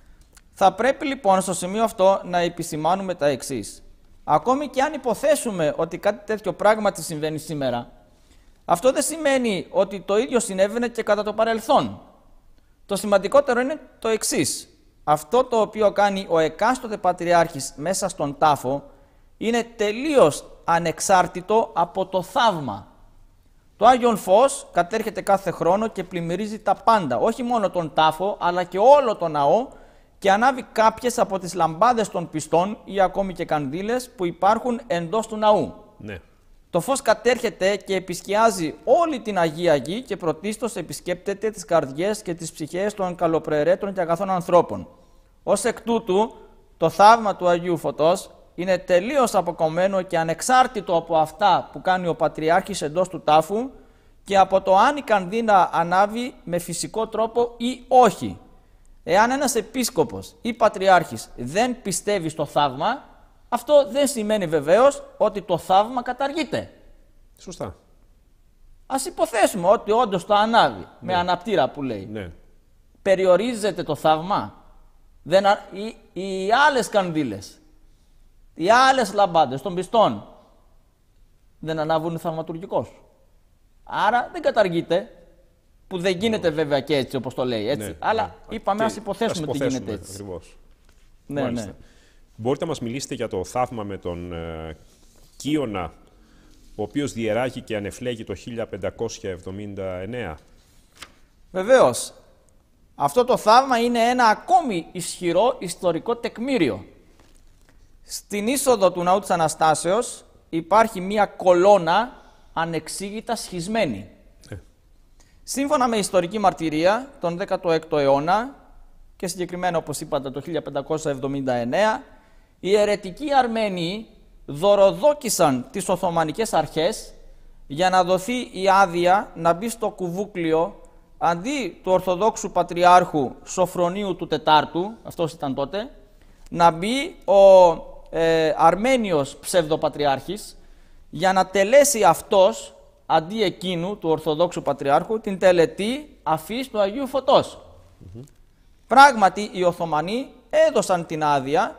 Θα πρέπει λοιπόν στο σημείο αυτό να επισημάνουμε τα εξής. Ακόμη και αν υποθέσουμε ότι κάτι τέτοιο πράγματι συμβαίνει σήμερα, αυτό δεν σημαίνει ότι το ίδιο συνέβαινε και κατά το παρελθόν. Το σημαντικότερο είναι το εξής. Αυτό το οποίο κάνει ο εκάστοτε Πατριάρχης μέσα στον τάφο είναι τελείως ανεξάρτητο από το θαύμα. Το Άγιον Φως κατέρχεται κάθε χρόνο και πλημμυρίζει τα πάντα, όχι μόνο τον τάφο, αλλά και όλο τον ναό και ανάβει κάποιες από τις λαμπάδες των πιστών ή ακόμη και κανδύλες που υπάρχουν εντός του ναού. Ναι. Το φως κατέρχεται και επισκιάζει όλη την Αγία Γη και πρωτίστως επισκέπτεται τις καρδιές και τις ψυχές των καλοπροαιρέτων και αγαθών ανθρώπων. Ως εκ τούτου, το θαύμα του Αγίου Φωτός είναι τελείως αποκομμένο και ανεξάρτητο από αυτά που κάνει ο Πατριάρχης εντός του τάφου και από το αν η κανδύλα ανάβει με φυσικό τρόπο ή όχι. Εάν ένας επίσκοπος ή πατριάρχης δεν πιστεύει στο θαύμα, αυτό δεν σημαίνει βεβαίως ότι το θαύμα καταργείται. Σωστά. Ας υποθέσουμε ότι όντως το ανάβει, ναι, με αναπτήρα που λέει. Ναι. Περιορίζεται το θαύμα. Δεν, οι, οι άλλες κανδύλες Οι άλλες λαμπάδες των πιστών δεν ανάβουν θαυματουργικώς. Άρα δεν καταργείται, που δεν γίνεται ναι. βέβαια και έτσι όπως το λέει. Έτσι. Ναι, αλλά ναι. είπαμε ας υποθέσουμε ότι γίνεται έτσι. Ακριβώς. Ναι, ναι. Μπορείτε να μας μιλήσετε για το θαύμα με τον ε, Κύωνα, ο οποίος διεράγει και ανεφλέγει το χίλια πεντακόσια εβδομήντα εννέα. Βεβαίως. Αυτό το θαύμα είναι ένα ακόμη ισχυρό ιστορικό τεκμήριο. Στην είσοδο του Ναού της Αναστάσεως υπάρχει μία κολόνα ανεξήγητα σχισμένη. Ε. Σύμφωνα με ιστορική μαρτυρία, τον δέκατο έκτο αιώνα και συγκεκριμένα όπως είπατε το χίλια πεντακόσια εβδομήντα εννέα, οι αιρετικοί Αρμένοι δωροδόκησαν τις Οθωμανικές αρχές για να δοθεί η άδεια να μπει στο κουβούκλιο αντί του Ορθοδόξου Πατριάρχου Σοφρονίου του Τετάρτου, αυτός ήταν τότε, να μπει ο ε, Αρμένιος ψευδοπατριάρχης για να τελέσει αυτός αντί εκείνου του Ορθοδόξου Πατριάρχου την τελετή αφής του Αγίου Φωτός. Mm-hmm. Πράγματι οι Οθωμανοί έδωσαν την άδεια,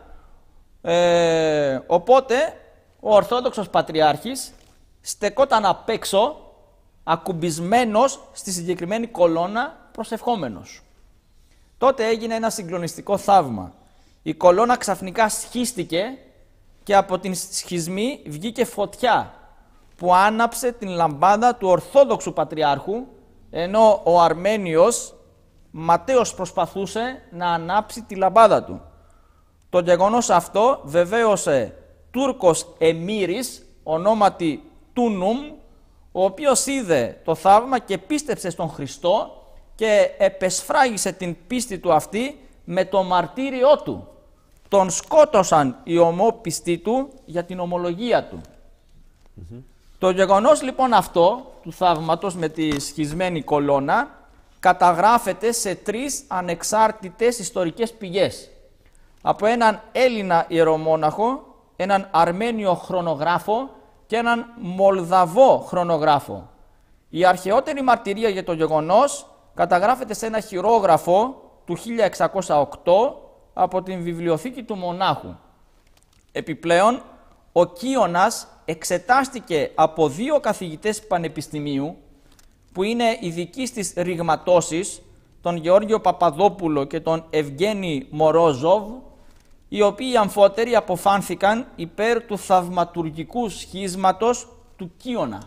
ε, οπότε ο Ορθόδοξος Πατριάρχης στεκόταν απ' έξω ακουμπισμένος στη συγκεκριμένη κολόνα προσευχόμενος. Τότε έγινε ένα συγκλονιστικό θαύμα. Η κολόνα ξαφνικά σχίστηκε και από την σχισμή βγήκε φωτιά που άναψε την λαμπάδα του Ορθόδοξου Πατριάρχου, ενώ ο Αρμένιος ματέως προσπαθούσε να ανάψει τη λαμπάδα του. Το γεγονός αυτό βεβαίωσε Τούρκος Εμμύρης, ονόματι Τούνουμ, ο οποίος είδε το θαύμα και πίστεψε στον Χριστό και επεσφράγισε την πίστη του αυτή με το μαρτύριό του. Τον σκότωσαν οι ομόπιστοι του για την ομολογία του. Mm-hmm. Το γεγονός λοιπόν αυτό του θαύματος με τη σχισμένη κολόνα καταγράφεται σε τρεις ανεξάρτητες ιστορικές πηγές. Από έναν Έλληνα ιερομόναχο, έναν Αρμένιο χρονογράφο και έναν Μολδαβό χρονογράφο. Η αρχαιότερη μαρτυρία για το γεγονός καταγράφεται σε ένα χειρόγραφο του χίλια εξακόσια οκτώ από την βιβλιοθήκη του μονάχου. Επιπλέον, ο Κύωνας εξετάστηκε από δύο καθηγητές πανεπιστημίου που είναι ειδικοί στις ρηγματώσεις, τον Γεώργιο Παπαδόπουλο και τον Ευγένη Μορόζοβ, οι οποίοι αμφότεροι αποφάνθηκαν υπέρ του θαυματουργικού σχίσματος του Κύωνα.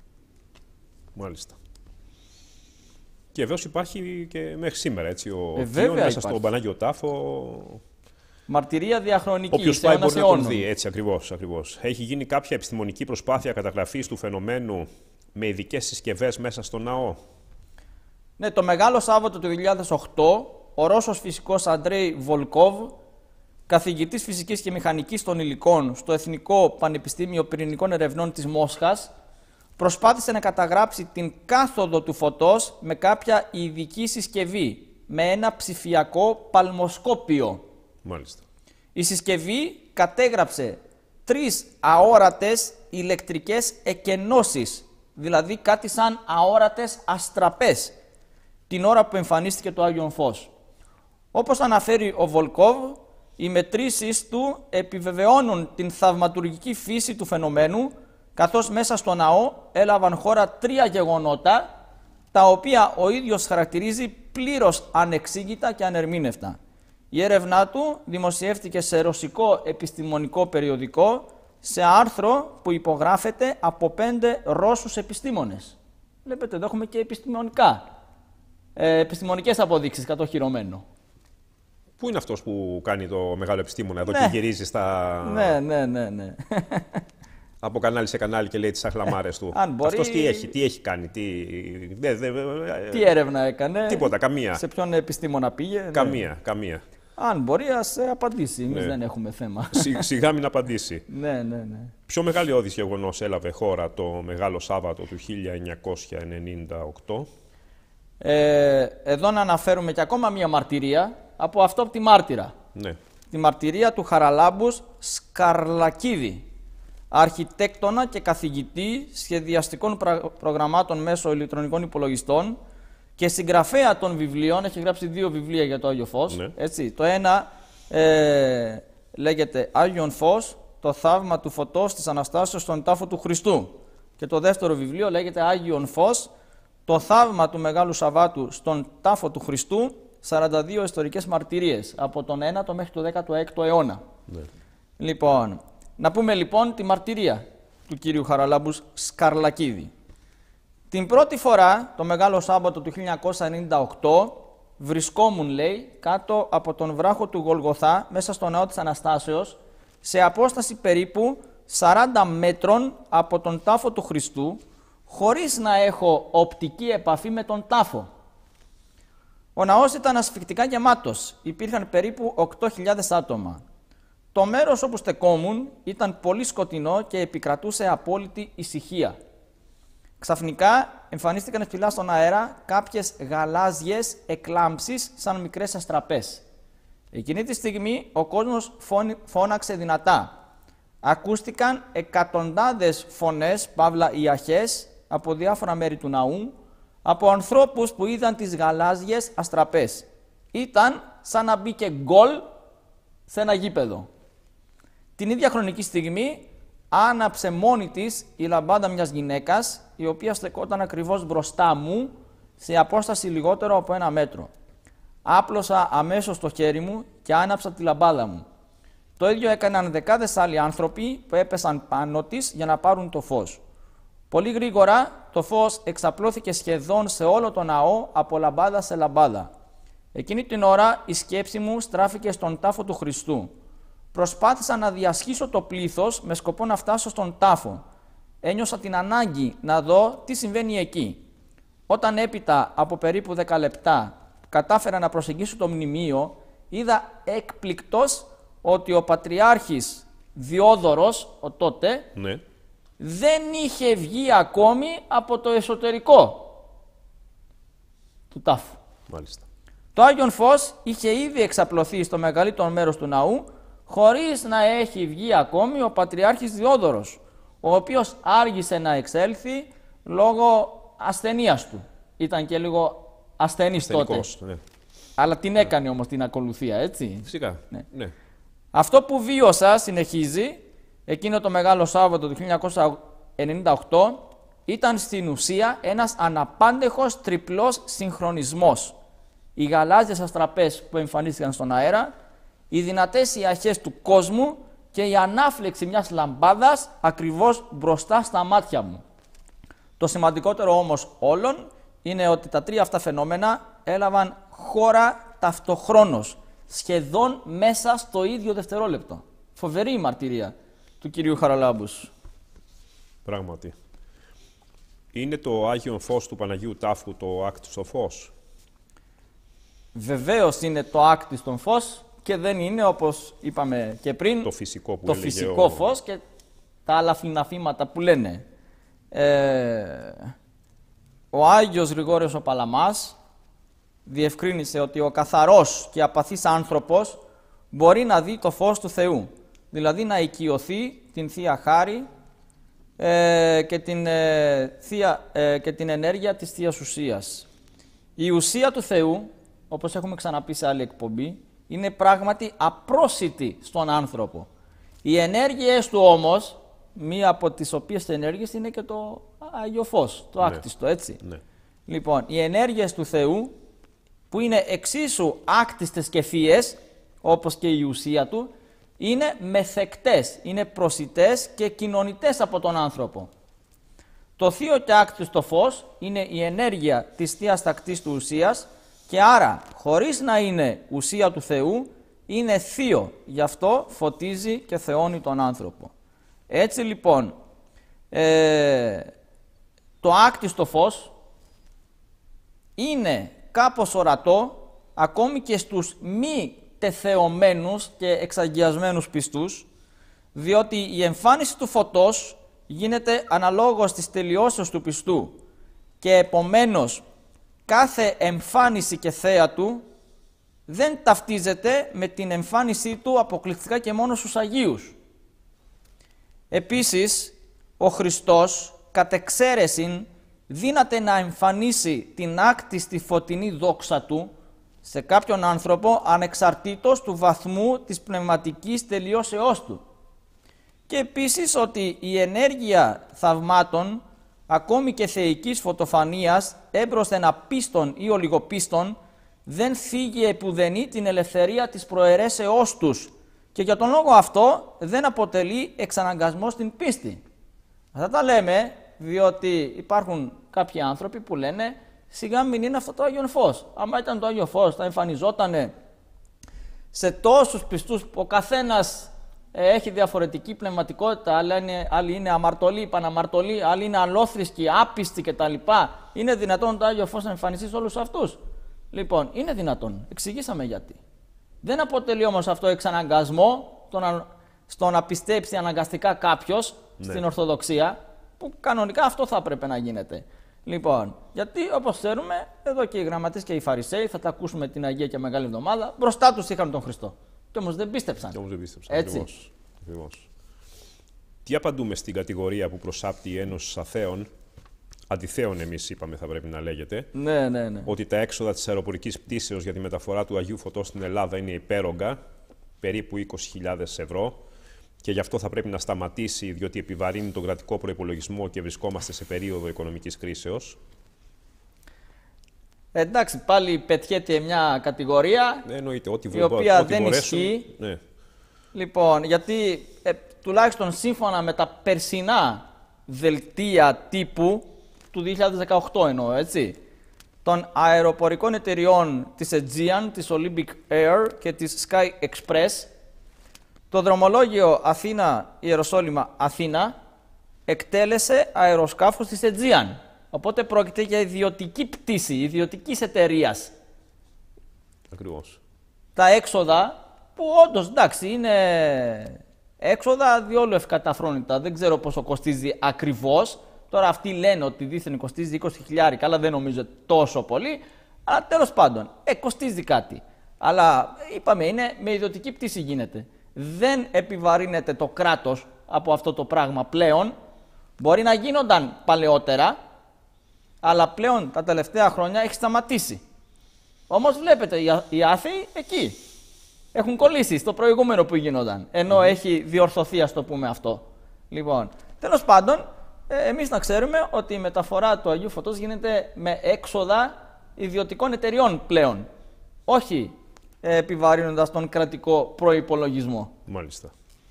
Μάλιστα. Και βέβαια υπάρχει και μέχρι σήμερα, έτσι, ο ε, Κύωνα μέσα στον Πανάγιο Τάφο. Μαρτυρία διαχρονική. Όποιος πάει μπορεί να τον δει, έτσι ακριβώς, ακριβώς. Έχει γίνει κάποια επιστημονική προσπάθεια καταγραφής του φαινομένου με ειδικές συσκευές μέσα στο ναό? Ναι, το Μεγάλο Σάββατο του δύο χιλιάδες οκτώ, ο Ρώσος φυσικός Αντρέι Βολκόβ, καθηγητής φυσικής και μηχανικής των υλικών στο Εθνικό Πανεπιστήμιο Πυρηνικών Ερευνών της Μόσχας, προσπάθησε να καταγράψει την κάθοδο του φωτός με κάποια ειδική συσκευή, με ένα ψηφιακό παλμοσκόπιο. Μάλιστα. Η συσκευή κατέγραψε τρεις αόρατες ηλεκτρικές εκενώσεις, δηλαδή κάτι σαν αόρατες αστραπές, την ώρα που εμφανίστηκε το Άγιον Φως. Όπως αναφέρει ο Βολκόβ, οι μετρήσεις του επιβεβαιώνουν την θαυματουργική φύση του φαινομένου, καθώς μέσα στο ναό έλαβαν χώρα τρία γεγονότα, τα οποία ο ίδιος χαρακτηρίζει πλήρως ανεξήγητα και ανερμήνευτα. Η έρευνά του δημοσιεύτηκε σε ρωσικό επιστημονικό περιοδικό, σε άρθρο που υπογράφεται από πέντε Ρώσους επιστήμονες. Βλέπετε, εδώ έχουμε και επιστημονικά, ε, επιστημονικές αποδείξεις κατοχυρωμένο. Πού είναι αυτός που κάνει το μεγάλο επιστήμονα εδώ, ναι, και γυρίζει στα... Ναι, ναι, ναι, ναι. Από κανάλι σε κανάλι και λέει τις αχλαμάρες του. Αν μπορεί... Αυτός τι έχει, τι έχει κάνει, τι... Δε, δε, τι έρευνα έκανε. Τίποτα, καμία. Σε ποιον επιστήμονα πήγε. Καμία, ναι. καμία. Αν μπορεί, ας απαντήσει. Εμείς, ναι, δεν έχουμε θέμα. Σιγά μην απαντήσει. Ναι, ναι, ναι. Πιο μεγαλειώδης γεγονός έλαβε χώρα το Μεγάλο Σάββατο του χίλια εννιακόσια ενενήντα οκτώ. Ε, εδώ να αναφέρουμε και ακόμα μία μαρτυρία από αυτό από τη μάρτυρα. Ναι. Τη μαρτυρία του Χαραλάμπους Σκαρλακίδη, αρχιτέκτονα και καθηγητή σχεδιαστικών προγραμμάτων μέσω ηλεκτρονικών υπολογιστών και συγγραφέα των βιβλίων. Έχει γράψει δύο βιβλία για το Άγιο Φως. Ναι. Έτσι. Το ένα ε, λέγεται Άγιον Φως το θαύμα του φωτός της Αναστάσεως στον τάφο του Χριστού. Και το δεύτερο βιβλίο λέγεται Άγιον Φως, το θαύμα του Μεγάλου Σαββάτου στον τάφο του Χριστού, σαράντα δύο ιστορικές μαρτυρίες, από τον ένατο μέχρι τον δέκατο έκτο αιώνα. Ναι. Λοιπόν, να πούμε λοιπόν τη μαρτυρία του κύριου Χαραλάμπου Σκαρλακίδη. Την πρώτη φορά, το Μεγάλο Σάββατο του χίλια εννιακόσια ενενήντα οκτώ, βρισκόμουν, λέει, κάτω από τον βράχο του Γολγοθά, μέσα στο ναό της Αναστάσεως, σε απόσταση περίπου σαράντα μέτρων από τον τάφο του Χριστού, χωρίς να έχω οπτική επαφή με τον τάφο. Ο ναός ήταν ασφυκτικά γεμάτος, υπήρχαν περίπου οκτώ χιλιάδες άτομα. Το μέρος όπου στεκόμουν ήταν πολύ σκοτεινό και επικρατούσε απόλυτη ησυχία. Ξαφνικά εμφανίστηκαν ψηλά στον αέρα κάποιες γαλάζιες εκλάμψεις σαν μικρές αστραπές. Εκείνη τη στιγμή ο κόσμος φώναξε δυνατά. Ακούστηκαν εκατοντάδες φωνές, παύλα ιαχές, από διάφορα μέρη του ναού, από ανθρώπους που είδαν τις γαλάζιες αστραπές. Ήταν σαν να μπήκε γκολ σε ένα γήπεδο. Την ίδια χρονική στιγμή άναψε μόνη της η λαμπάδα μιας γυναίκας, η οποία στεκόταν ακριβώς μπροστά μου, σε απόσταση λιγότερο από ένα μέτρο. Άπλωσα αμέσως το χέρι μου και άναψα τη λαμπάδα μου. Το ίδιο έκαναν δεκάδες άλλοι άνθρωποι που έπεσαν πάνω της για να πάρουν το φως. Πολύ γρήγορα το φως εξαπλώθηκε σχεδόν σε όλο το ναό από λαμπάδα σε λαμπάδα. Εκείνη την ώρα η σκέψη μου στράφηκε στον τάφο του Χριστού. Προσπάθησα να διασχίσω το πλήθος με σκοπό να φτάσω στον τάφο. Ένιωσα την ανάγκη να δω τι συμβαίνει εκεί. Όταν έπειτα από περίπου δέκα λεπτά κατάφερα να προσεγγίσω το μνημείο, είδα έκπληκτος ότι ο Πατριάρχης Διόδωρος, ο τότε, ναι, δεν είχε βγει ακόμη από το εσωτερικό του τάφου. Μάλιστα. Το Άγιον Φως είχε ήδη εξαπλωθεί στο μεγαλύτερο μέρος του ναού, χωρίς να έχει βγει ακόμη ο Πατριάρχης Διόδωρος, ο οποίος άργησε να εξέλθει λόγω ασθενείας του. Ήταν και λίγο ασθενής τότε. Ναι. Αλλά την έκανε όμως την ακολουθία, έτσι. Φυσικά. Ναι. Ναι. Αυτό που βίωσα, συνεχίζει, εκείνο το Μεγάλο Σάββατο του χίλια εννιακόσια ενενήντα οκτώ, ήταν στην ουσία ένας αναπάντεχος τριπλός συγχρονισμός. Οι γαλάζιες αστραπές που εμφανίστηκαν στον αέρα, οι δυνατές ιαχές του κόσμου και η ανάφλεξη μιας λαμπάδας ακριβώς μπροστά στα μάτια μου. Το σημαντικότερο όμως όλων είναι ότι τα τρία αυτά φαινόμενα έλαβαν χώρα ταυτοχρόνως, σχεδόν μέσα στο ίδιο δευτερόλεπτο. Φοβερή η μαρτυρία του κυρίου Χαραλάμπους. Πράγματι. Είναι το Άγιον Φως του Παναγίου Τάφου το άκτιστο φως? Βεβαίως είναι το άκτιστο φως και δεν είναι, όπως είπαμε και πριν, το φυσικό, που το φυσικό ο... φως και τα άλλα φλιναφήματα που λένε. Ε, ο Άγιος Γρηγόριος ο Παλαμάς διευκρίνησε ότι ο καθαρός και απαθής άνθρωπος μπορεί να δει το φως του Θεού, δηλαδή να οικειωθεί την Θεία Χάρη ε, και, την, ε, θεία, ε, και την ενέργεια της Θείας Ουσίας. Η ουσία του Θεού, όπως έχουμε ξαναπεί σε άλλη εκπομπή, είναι πράγματι απρόσιτη στον άνθρωπο. Οι ενέργειες του όμως, μία από τις οποίες ενέργειες είναι και το Άγιο Φως, το ναι. άκτιστο, έτσι. Ναι. Λοιπόν, οι ενέργειες του Θεού, που είναι εξίσου άκτιστες και θείες, όπως και η ουσία του, είναι μεθεκτές, είναι προσιτές και κοινωνιτές από τον άνθρωπο. Το θείο και άκτιστο φως είναι η ενέργεια της θείας τακτής του ουσίας και άρα, χωρίς να είναι ουσία του Θεού, είναι θείο, γι' αυτό φωτίζει και θεώνει τον άνθρωπο. Έτσι λοιπόν, ε, το άκτιστο φως είναι κάπως ορατό ακόμη και στους μη τεθεωμένους και εξαγιασμένους πιστούς, διότι η εμφάνιση του φωτός γίνεται αναλόγως της τελειώσεως του πιστού και επομένως κάθε εμφάνιση και θέα του δεν ταυτίζεται με την εμφάνισή του αποκλειστικά και μόνο στους Αγίους. Επίσης, ο Χριστός κατ' εξαίρεσιν δύναται να εμφανίσει την άκτιστη φωτεινή δόξα του σε κάποιον άνθρωπο ανεξαρτήτως του βαθμού της πνευματικής τελειώσεώς του. Και επίσης ότι η ενέργεια θαυμάτων, ακόμη και θεϊκής φωτοφανίας, έμπροσθεν απίστων ή ολιγοπίστων, δεν θίγει επουδενή την ελευθερία της προαιρέσεώς τους και για τον λόγο αυτό δεν αποτελεί εξαναγκασμό στην πίστη. Αυτά τα λέμε διότι υπάρχουν κάποιοι άνθρωποι που λένε σιγά μην είναι αυτό το Άγιον Φως. Άμα ήταν το Άγιο Φως θα εμφανιζόταν σε τόσους πιστούς που ο καθένας ε, έχει διαφορετική πνευματικότητα, άλλοι είναι, άλλοι είναι αμαρτωλοί, παναμαρτωλοί, άλλοι είναι αλόθρησκοι, άπιστοι κτλ. Είναι δυνατόν το Άγιο Φως να εμφανιστεί σε όλους αυτούς? Λοιπόν, είναι δυνατόν. Εξηγήσαμε γιατί. Δεν αποτελεί όμως αυτό εξαναγκασμό στο να, στο να πιστέψει αναγκαστικά κάποιος ναι. στην Ορθοδοξία, που κανονικά αυτό θα έπρεπε να γίνεται. Λοιπόν, γιατί όπως ξέρουμε, εδώ και οι γραμματείς και οι Φαρισαίοι, θα τα ακούσουμε την Αγία και Μεγάλη Εβδομάδα, μπροστά τους είχαν τον Χριστό. Και όμως δεν πίστεψαν. Και όμως δεν πίστεψαν. Έτσι. Ακριβώς. Ακριβώς. Τι απαντούμε στην κατηγορία που προσάπτει η Ένωση Αθέων, αντιθέων εμείς είπαμε θα πρέπει να λέγεται, ναι, ναι, ναι. ότι τα έξοδα της αεροπορικής πτήσεως για τη μεταφορά του Αγίου Φωτός στην Ελλάδα είναι υπέρογκα, περίπου είκοσι χιλιάδες ευρώ, και γι' αυτό θα πρέπει να σταματήσει, διότι επιβαρύνει τον κρατικό προϋπολογισμό και βρισκόμαστε σε περίοδο οικονομικής κρίσεως. Εντάξει, πάλι πετιέται μια κατηγορία ναι, εννοείται, ό,τι η οποία ό,τι δεν μπορέσουν, ισχύει. Ναι. Λοιπόν, γιατί ε, τουλάχιστον σύμφωνα με τα περσινά δελτία τύπου του δύο χιλιάδες δεκαοκτώ εννοώ, έτσι, των αεροπορικών εταιριών της Aegean, της Olympic Air και της Sky Express, το δρομολόγιο Αθήνα-Ιεροσόλυμα-Αθήνα εκτέλεσε αεροσκάφος της Aegean. Οπότε πρόκειται για ιδιωτική πτήση, ιδιωτικής εταιρείας. Ακριβώς. Τα έξοδα, που όντως εντάξει είναι έξοδα διόλου ευκαταφρόνητα, δεν ξέρω πόσο κοστίζει ακριβώς. Τώρα αυτοί λένε ότι δήθεν κοστίζει είκοσι χιλιάδες, αλλά δεν νομίζω τόσο πολύ. Αλλά τέλος πάντων, ε, κοστίζει κάτι. Αλλά είπαμε, είναι με ιδιωτική πτήση γίνεται. Δεν επιβαρύνεται το κράτος από αυτό το πράγμα πλέον. Μπορεί να γίνονταν παλαιότερα, αλλά πλέον τα τελευταία χρόνια έχει σταματήσει. Όμως βλέπετε, οι άθεοι εκεί έχουν κολλήσει στο προηγούμενο που γίνονταν, ενώ mm. έχει διορθωθεί, ας το πούμε αυτό. Λοιπόν, τέλος πάντων, ε, εμείς να ξέρουμε ότι η μεταφορά του Αγίου Φωτός γίνεται με έξοδα ιδιωτικών εταιριών πλέον, όχι ε, επιβαρύνοντας τον κρατικό προϋπολογισμό. Μάλιστα.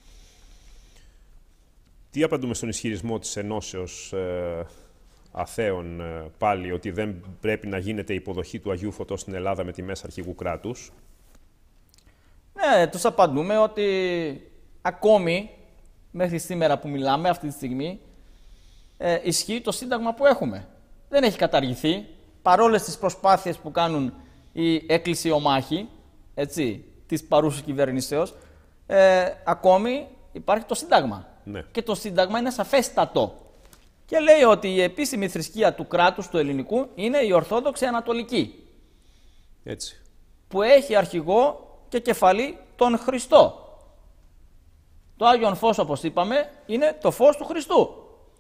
Τι απαντούμε στον ισχυρισμό της Ενώσεως ε, Αθέων ε, πάλι, ότι δεν πρέπει να γίνεται υποδοχή του Αγίου Φωτός στην Ελλάδα με τιμές αρχηγού κράτους? Ναι, τους απαντούμε ότι ακόμη μέχρι σήμερα που μιλάμε αυτή τη στιγμή ε, ισχύει το σύνταγμα που έχουμε. Δεν έχει καταργηθεί, παρόλες τις προσπάθειες που κάνουν οι εκκλησιομάχοι, έτσι, της παρούσης κυβερνήσεως, ε, ακόμη υπάρχει το σύνταγμα. Ναι. Και το σύνταγμα είναι σαφέστατο. Και λέει ότι η επίσημη θρησκεία του κράτους του ελληνικού είναι η Ορθόδοξη Ανατολική. Έτσι. Που έχει αρχηγό και κεφαλή τον Χριστό. Το Άγιον Φως, όπως είπαμε, είναι το φως του Χριστού.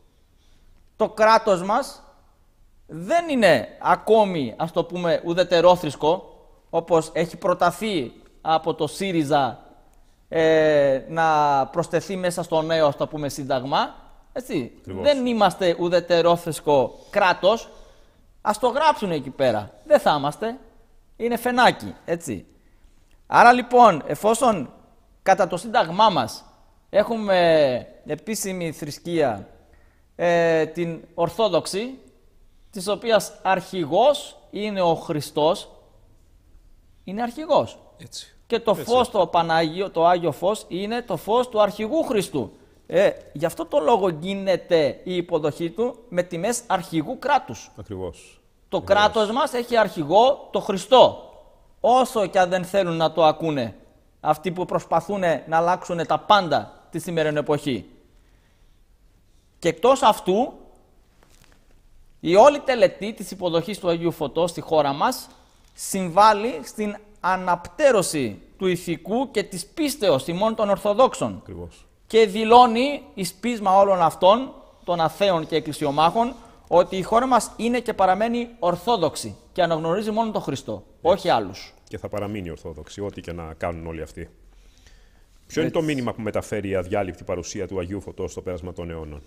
Το κράτος μας δεν είναι ακόμη, ας το πούμε, ουδετερόθρησκο, όπως έχει προταθεί από το ΣΥΡΙΖΑ ε, να προσθεθεί μέσα στο νέο, ας το πούμε, σύνταγμα. Έτσι. Δεν είμαστε ουδετερόθρησκο κράτος. Ας το γράψουν εκεί πέρα. Δεν θα είμαστε. Είναι φενάκι, έτσι. Άρα λοιπόν, εφόσον κατά το σύνταγμά μας έχουμε επίσημη θρησκεία ε, την Ορθόδοξη, της οποίας αρχηγός είναι ο Χριστός, είναι αρχηγός. Έτσι. Και το Έτσι. φως, το Πανάγιο, το Άγιο Φως, είναι το φως του αρχηγού Χριστού. Ε, γι' αυτό το λόγο γίνεται η υποδοχή του με τιμές αρχηγού κράτους. Ακριβώς. Το Ακριβώς. κράτος μας έχει αρχηγό το Χριστό. Όσο και αν δεν θέλουν να το ακούνε αυτοί που προσπαθούν να αλλάξουν τα πάντα τη σημερινή εποχή. Και εκτός αυτού, η όλη τελετή της υποδοχής του Αγίου Φωτός στη χώρα μας συμβάλλει στην αναπτέρωση του ηθικού και της πίστεως ημών των Ορθοδόξων. Ακριβώς. Και δηλώνει εις πείσμα όλων αυτών των αθέων και εκκλησιομάχων ότι η χώρα μας είναι και παραμένει ορθόδοξη και αναγνωρίζει μόνο τον Χριστό, Έτσι. όχι άλλους. Και θα παραμείνει ορθόδοξη, ό,τι και να κάνουν όλοι αυτοί. Ποιο είναι το μήνυμα που μεταφέρει η αδιάλειπτη παρουσία του Αγίου Φωτός στο πέρασμα των αιώνων?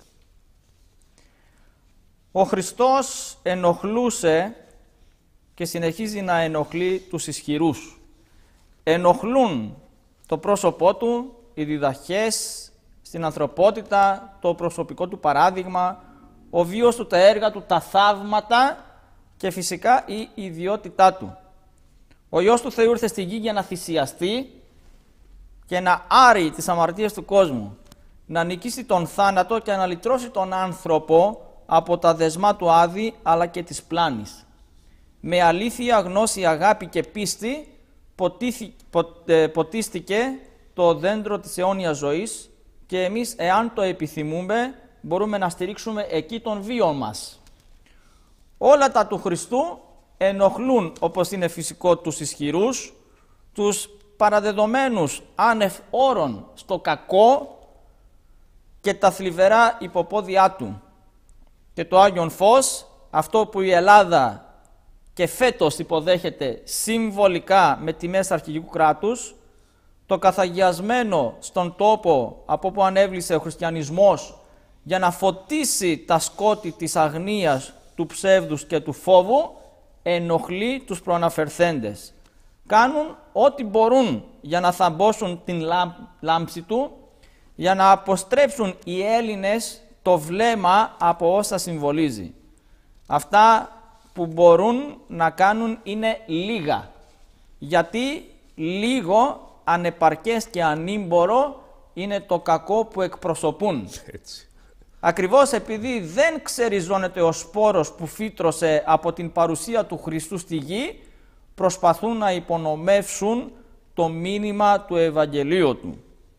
Ο Χριστός ενοχλούσε και συνεχίζει να ενοχλεί τους ισχυρούς. Ενοχλούν το πρόσωπό του, οι διδαχές στην ανθρωπότητα, το προσωπικό του παράδειγμα, ο βίος του, τα έργα του, τα θαύματα και φυσικά η ιδιότητά του. Ο Υιός του Θεού ήρθε στη γη για να θυσιαστεί και να άρει τις αμαρτίες του κόσμου, να νικήσει τον θάνατο και να λυτρώσει τον άνθρωπο από τα δεσμά του άδη αλλά και της πλάνης. Με αλήθεια, γνώση, αγάπη και πίστη ποτίθη, πο, ε, ποτίστηκε το δέντρο της αιώνιας ζωής και εμείς, εάν το επιθυμούμε, μπορούμε να στηρίξουμε εκεί τον βίο μας. Όλα τα του Χριστού ενοχλούν, όπως είναι φυσικό, τους ισχυρούς, τους παραδεδομένους άνευ όρων στο κακό και τα θλιβερά υποπόδια του. Και το Άγιον Φως, αυτό που η Ελλάδα και φέτος υποδέχεται συμβολικά με τιμές αρχηγικού κράτους, το καθαγιασμένο στον τόπο από όπου ανέβλησε ο χριστιανισμός για να φωτίσει τα σκότη της αγνίας, του ψεύδους και του φόβου, ενοχλεί τους προαναφερθέντες. Κάνουν ό,τι μπορούν για να θαμπόσουν την λάμψη του, για να αποστρέψουν οι Έλληνες το βλέμμα από όσα συμβολίζει. Αυτά που μπορούν να κάνουν είναι λίγα, γιατί λίγο, ανεπαρκές και ανήμπορο είναι το κακό που εκπροσωπούν. Έτσι. Ακριβώς επειδή δεν ξεριζώνεται ο σπόρος που φύτρωσε από την παρουσία του Χριστού στη γη, προσπαθούν να υπονομεύσουν το μήνυμα του Ευαγγελίου του.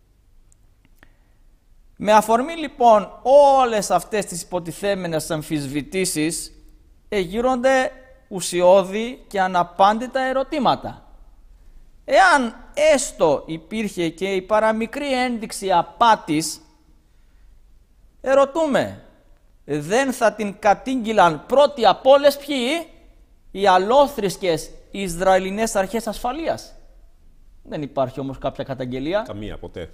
Με αφορμή λοιπόν όλες αυτές τις υποτιθέμενες αμφισβητήσεις, εγείρονται ουσιώδη και αναπάντητα ερωτήματα. Εάν έστω υπήρχε και η παραμικρή ένδειξη απάτης, ερωτούμε, δεν θα την κατήγγυλαν πρώτοι απ' όλες ποιοι? Οι αλόθρησκες Ισραηλινές αρχές ασφαλείας. Δεν υπάρχει όμως κάποια καταγγελία. Καμία, ποτέ.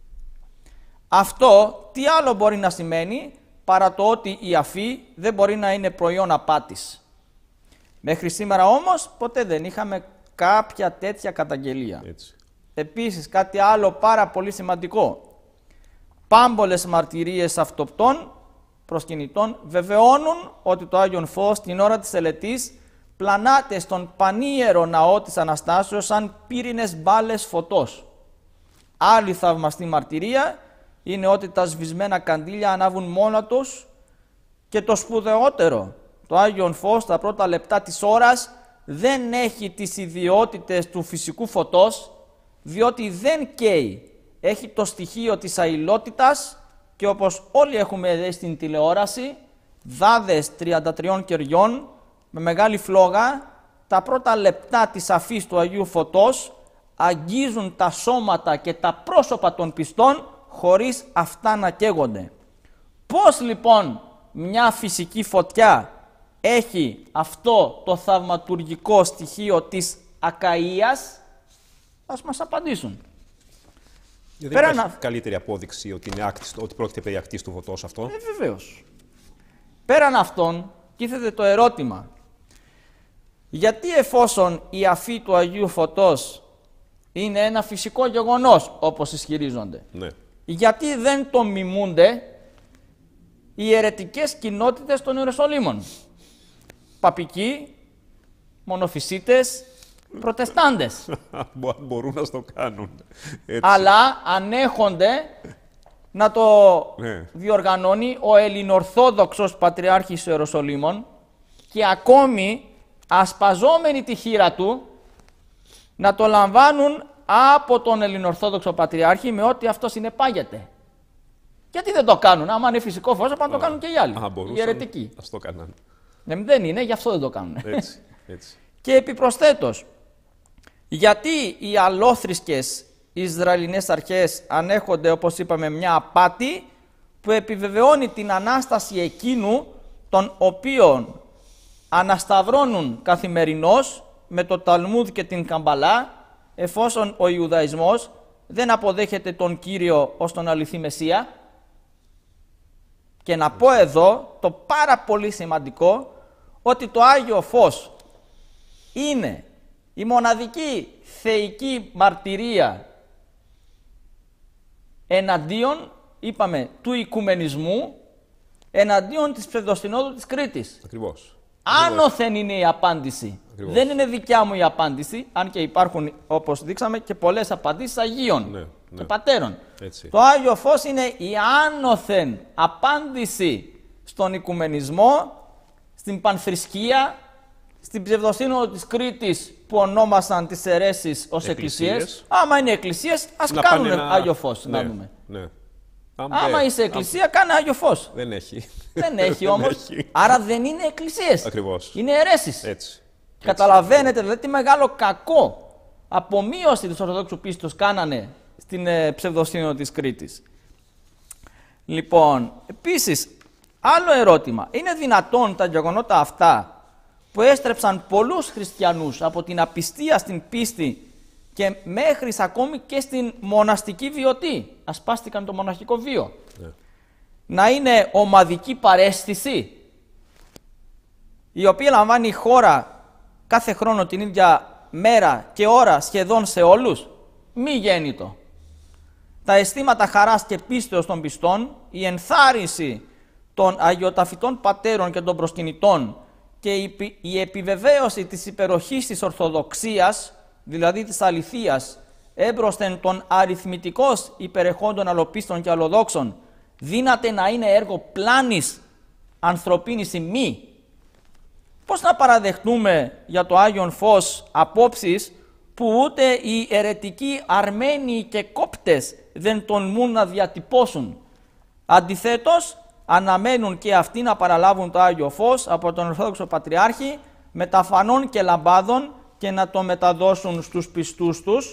Αυτό τι άλλο μπορεί να σημαίνει παρά το ότι η αφή δεν μπορεί να είναι προϊόν απάτης. Μέχρι σήμερα όμως ποτέ δεν είχαμε κάποια τέτοια καταγγελία. Έτσι. Επίσης κάτι άλλο πάρα πολύ σημαντικό. Πάμπολες μαρτυρίες αυτοπτών προσκυνητών βεβαιώνουν ότι το Άγιον Φως την ώρα της τελετής πλανάται στον πανίερο ναό της Αναστάσεως σαν πύρινες μπάλες φωτός. Άλλη θαυμαστή μαρτυρία είναι ότι τα σβησμένα καντήλια ανάβουν μόνα τους και το σπουδαιότερο, το Άγιον Φως τα πρώτα λεπτά της ώρας δεν έχει τις ιδιότητες του φυσικού φωτός, διότι δεν καίει. Έχει το στοιχείο της αηλότητας και όπως όλοι έχουμε δει στην τηλεόραση, δάδες τριάντα τριών κεριών με μεγάλη φλόγα, τα πρώτα λεπτά της αφής του Αγίου Φωτός αγγίζουν τα σώματα και τα πρόσωπα των πιστών χωρίς αυτά να καίγονται. Πώς λοιπόν μια φυσική φωτιά έχει αυτό το θαυματουργικό στοιχείο της ακαΐας? Ας μας απαντήσουν. Δεν υπάρχει να... καλύτερη απόδειξη ότι, είναι άκτιστο, ότι πρόκειται περί ακτίστου φωτός αυτό. Ε, βεβαίως. Πέραν αυτών, τίθεται το ερώτημα. Γιατί εφόσον η αφή του Αγίου Φωτός είναι ένα φυσικό γεγονός, όπως ισχυρίζονται, ναι. γιατί δεν το μιμούνται οι αιρετικές κοινότητες των Ιεροσολύμων? Παπικοί, μονοφυσίτες, προτεστάντες. Μπορούν να το κάνουν. Έτσι. Αλλά ανέχονται να το ναι. διοργανώνει ο Ελληνορθόδοξος Πατριάρχης Ιεροσολύμων και ακόμη ασπαζόμενοι τη χείρα του να το λαμβάνουν από τον Ελληνορθόδοξο Πατριάρχη με ό,τι αυτό συνεπάγεται. Γιατί δεν το κάνουν? Άμα είναι φυσικό φως, θα το κάνουν και οι άλλοι. Α, μπορούσαν, οι αιρετικοί. ας το κάνουν. Ναι, δεν είναι, γι' αυτό δεν το κάνουν. Έτσι, έτσι. Και επιπροσθέτως, γιατί οι αλόθρησκες Ισραηλινές αρχές ανέχονται, όπως είπαμε, μια απάτη που επιβεβαιώνει την Ανάσταση εκείνου τον οποίον ανασταυρώνουν καθημερινώς με το Ταλμούδ και την Καμπαλά, εφόσον ο Ιουδαϊσμός δεν αποδέχεται τον Κύριο ως τον αληθή Μεσσία. Και να πω εδώ το πάρα πολύ σημαντικό, ότι το Άγιο Φως είναι η μοναδική θεϊκή μαρτυρία εναντίον, είπαμε, του οικουμενισμού, εναντίον της ψευδοσυνόδου της Κρήτης. Ακριβώς. Άνωθεν είναι η απάντηση. Ακριβώς. Δεν είναι δικιά μου η απάντηση, αν και υπάρχουν, όπως δείξαμε, και πολλές απαντήσεις Αγίων ναι, και ναι. Πατέρων. Έτσι. Το Άγιο Φως είναι η άνωθεν απάντηση στον οικουμενισμό, στην πανθρησκεία, στην ψευδοσύνοδο της Κρήτης που ονόμασαν τις αιρέσεις ως εκκλησίες. εκκλησίες. Άμα είναι εκκλησίες, ας να κάνουν ένα... Άγιο Φως. Ναι, να δούμε. Ναι. Άμα είσαι εκκλησία, άμα... κάνε Άγιο Φως. Δεν έχει. Δεν έχει όμως. Άρα δεν είναι εκκλησίες. Ακριβώς. Είναι αιρέσεις. Έτσι. Καταλαβαίνετε δηλαδή τι μεγάλο κακό απομείωση της Ορθοδόξου πίστος κάνανε στην ε, ψευδοσύνοδο της Κρήτης. Λοιπόν, επίσης, άλλο ερώτημα. Είναι δυνατόν τα γεγονότα αυτά που έστρεψαν πολλούς χριστιανούς από την απιστία στην πίστη και μέχρι ακόμη και στην μοναστική βιωτή, ασπάστηκαν το μοναχικό βίο, ναι. να είναι ομαδική παρέστηση, η οποία λαμβάνει η χώρα κάθε χρόνο την ίδια μέρα και ώρα σχεδόν σε όλους? Μη γέννητο. Τα αισθήματα χαράς και πίστεως των πιστών, η ενθάρρυνση των αγιοταφητών πατέρων και των προσκυνητών και η επιβεβαίωση της υπεροχής της Ορθοδοξίας, δηλαδή της αληθείας, έμπροσθεν των αριθμητικώς υπερεχόντων αλλοπίστων και αλλοδόξων, δύναται να είναι έργο πλάνης ανθρωπίνης ημί. Πώς να παραδεχτούμε για το Άγιον Φως απόψεις που ούτε οι αιρετικοί Αρμένοι και Κόπτες δεν τολμούν να διατυπώσουν? Αντιθέτως, αναμένουν και αυτοί να παραλάβουν το Άγιο Φως από τον Ορθόδοξο Πατριάρχη με τα φανών και λαμπάδων και να το μεταδώσουν στους πιστούς τους.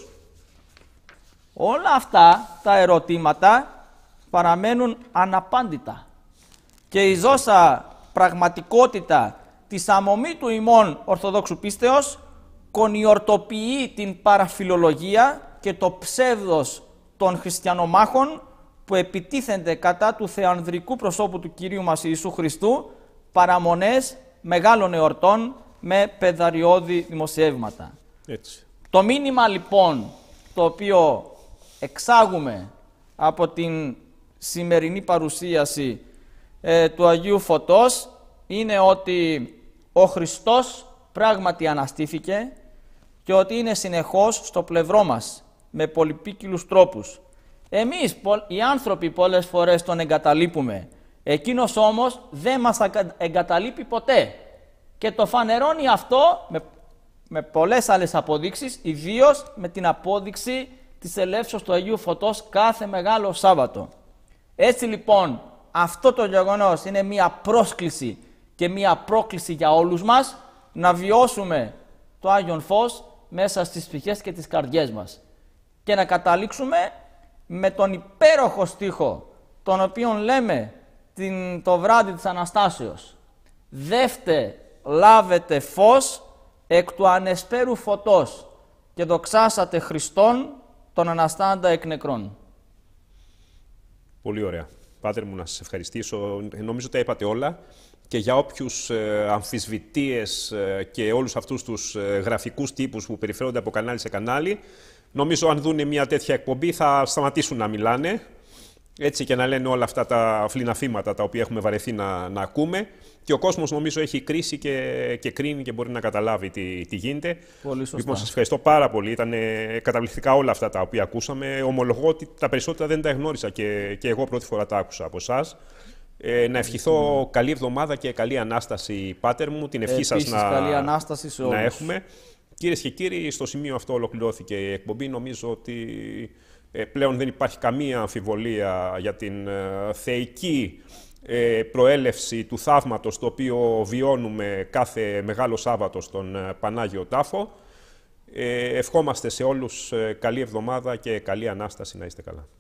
Όλα αυτά τα ερωτήματα παραμένουν αναπάντητα. Και η ζώσα πραγματικότητα της αμομή του ημών Ορθοδόξου πίστεως κονιορτοποιεί την παραφιλολογία και το ψεύδος των χριστιανομάχων που επιτίθενται κατά του θεανδρικού προσώπου του Κυρίου μας Ιησού Χριστού, παραμονές μεγάλων εορτών με παιδαριώδη δημοσιεύματα. Έτσι. Το μήνυμα λοιπόν το οποίο εξάγουμε από την σημερινή παρουσίαση ε, του Αγίου Φωτός είναι ότι ο Χριστός πράγματι αναστήθηκε και ότι είναι συνεχώς στο πλευρό μας με πολυπίκυλους τρόπους. Εμείς οι άνθρωποι πολλές φορές τον εγκαταλείπουμε, εκείνος όμως δεν μας εγκαταλείπει ποτέ και το φανερώνει αυτό με, με πολλές άλλες αποδείξεις, ιδίως με την απόδειξη της ελεύσεως του Αγίου Φωτός κάθε Μεγάλο Σάββατο. Έτσι λοιπόν αυτό το γεγονός είναι μια πρόσκληση και μια πρόκληση για όλους μας να βιώσουμε το Άγιον Φως μέσα στις ψυχές και τις καρδιές μας και να καταλήξουμε με τον υπέροχο στίχο τον οποίον λέμε την, το βράδυ της Αναστάσεως. Δεύτε λάβετε φως εκ του ανεσπέρου φωτός και δοξάσατε Χριστόν τον Αναστάντα εκ νεκρών. Πολύ ωραία. Πάτερ μου, να σας ευχαριστήσω. Νομίζω τα είπατε όλα και για όποιους ε, αμφισβητείες ε, και όλους αυτούς τους ε, γραφικούς τύπους που περιφέρονται από κανάλι σε κανάλι, νομίζω αν δούνε μια τέτοια εκπομπή θα σταματήσουν να μιλάνε έτσι και να λένε όλα αυτά τα φλιναφήματα τα οποία έχουμε βαρεθεί να, να ακούμε και ο κόσμος νομίζω έχει κρίση και, και κρίνει και μπορεί να καταλάβει τι, τι γίνεται. Πολύ σωστά. Λοιπόν, σας ευχαριστώ πάρα πολύ. Ήταν καταπληκτικά όλα αυτά τα οποία ακούσαμε. Ομολογώ ότι τα περισσότερα δεν τα γνώρισα και, και εγώ πρώτη φορά τα άκουσα από εσάς. Ε, να ευχηθώ mm. καλή εβδομάδα και καλή Ανάσταση, Πάτερ μου. Την ευχή σας να, καλή Ανάσταση σε όλους. να έχουμε. Κυρίες και κύριοι, στο σημείο αυτό ολοκληρώθηκε η εκπομπή. Νομίζω ότι ε, πλέον δεν υπάρχει καμία αμφιβολία για την ε, θεϊκή ε, προέλευση του θαύματος το οποίο βιώνουμε κάθε Μεγάλο Σάββατο στον ε, Πανάγιο Τάφο. Ε, ευχόμαστε σε όλους ε, καλή εβδομάδα και καλή Ανάσταση. Να είστε καλά.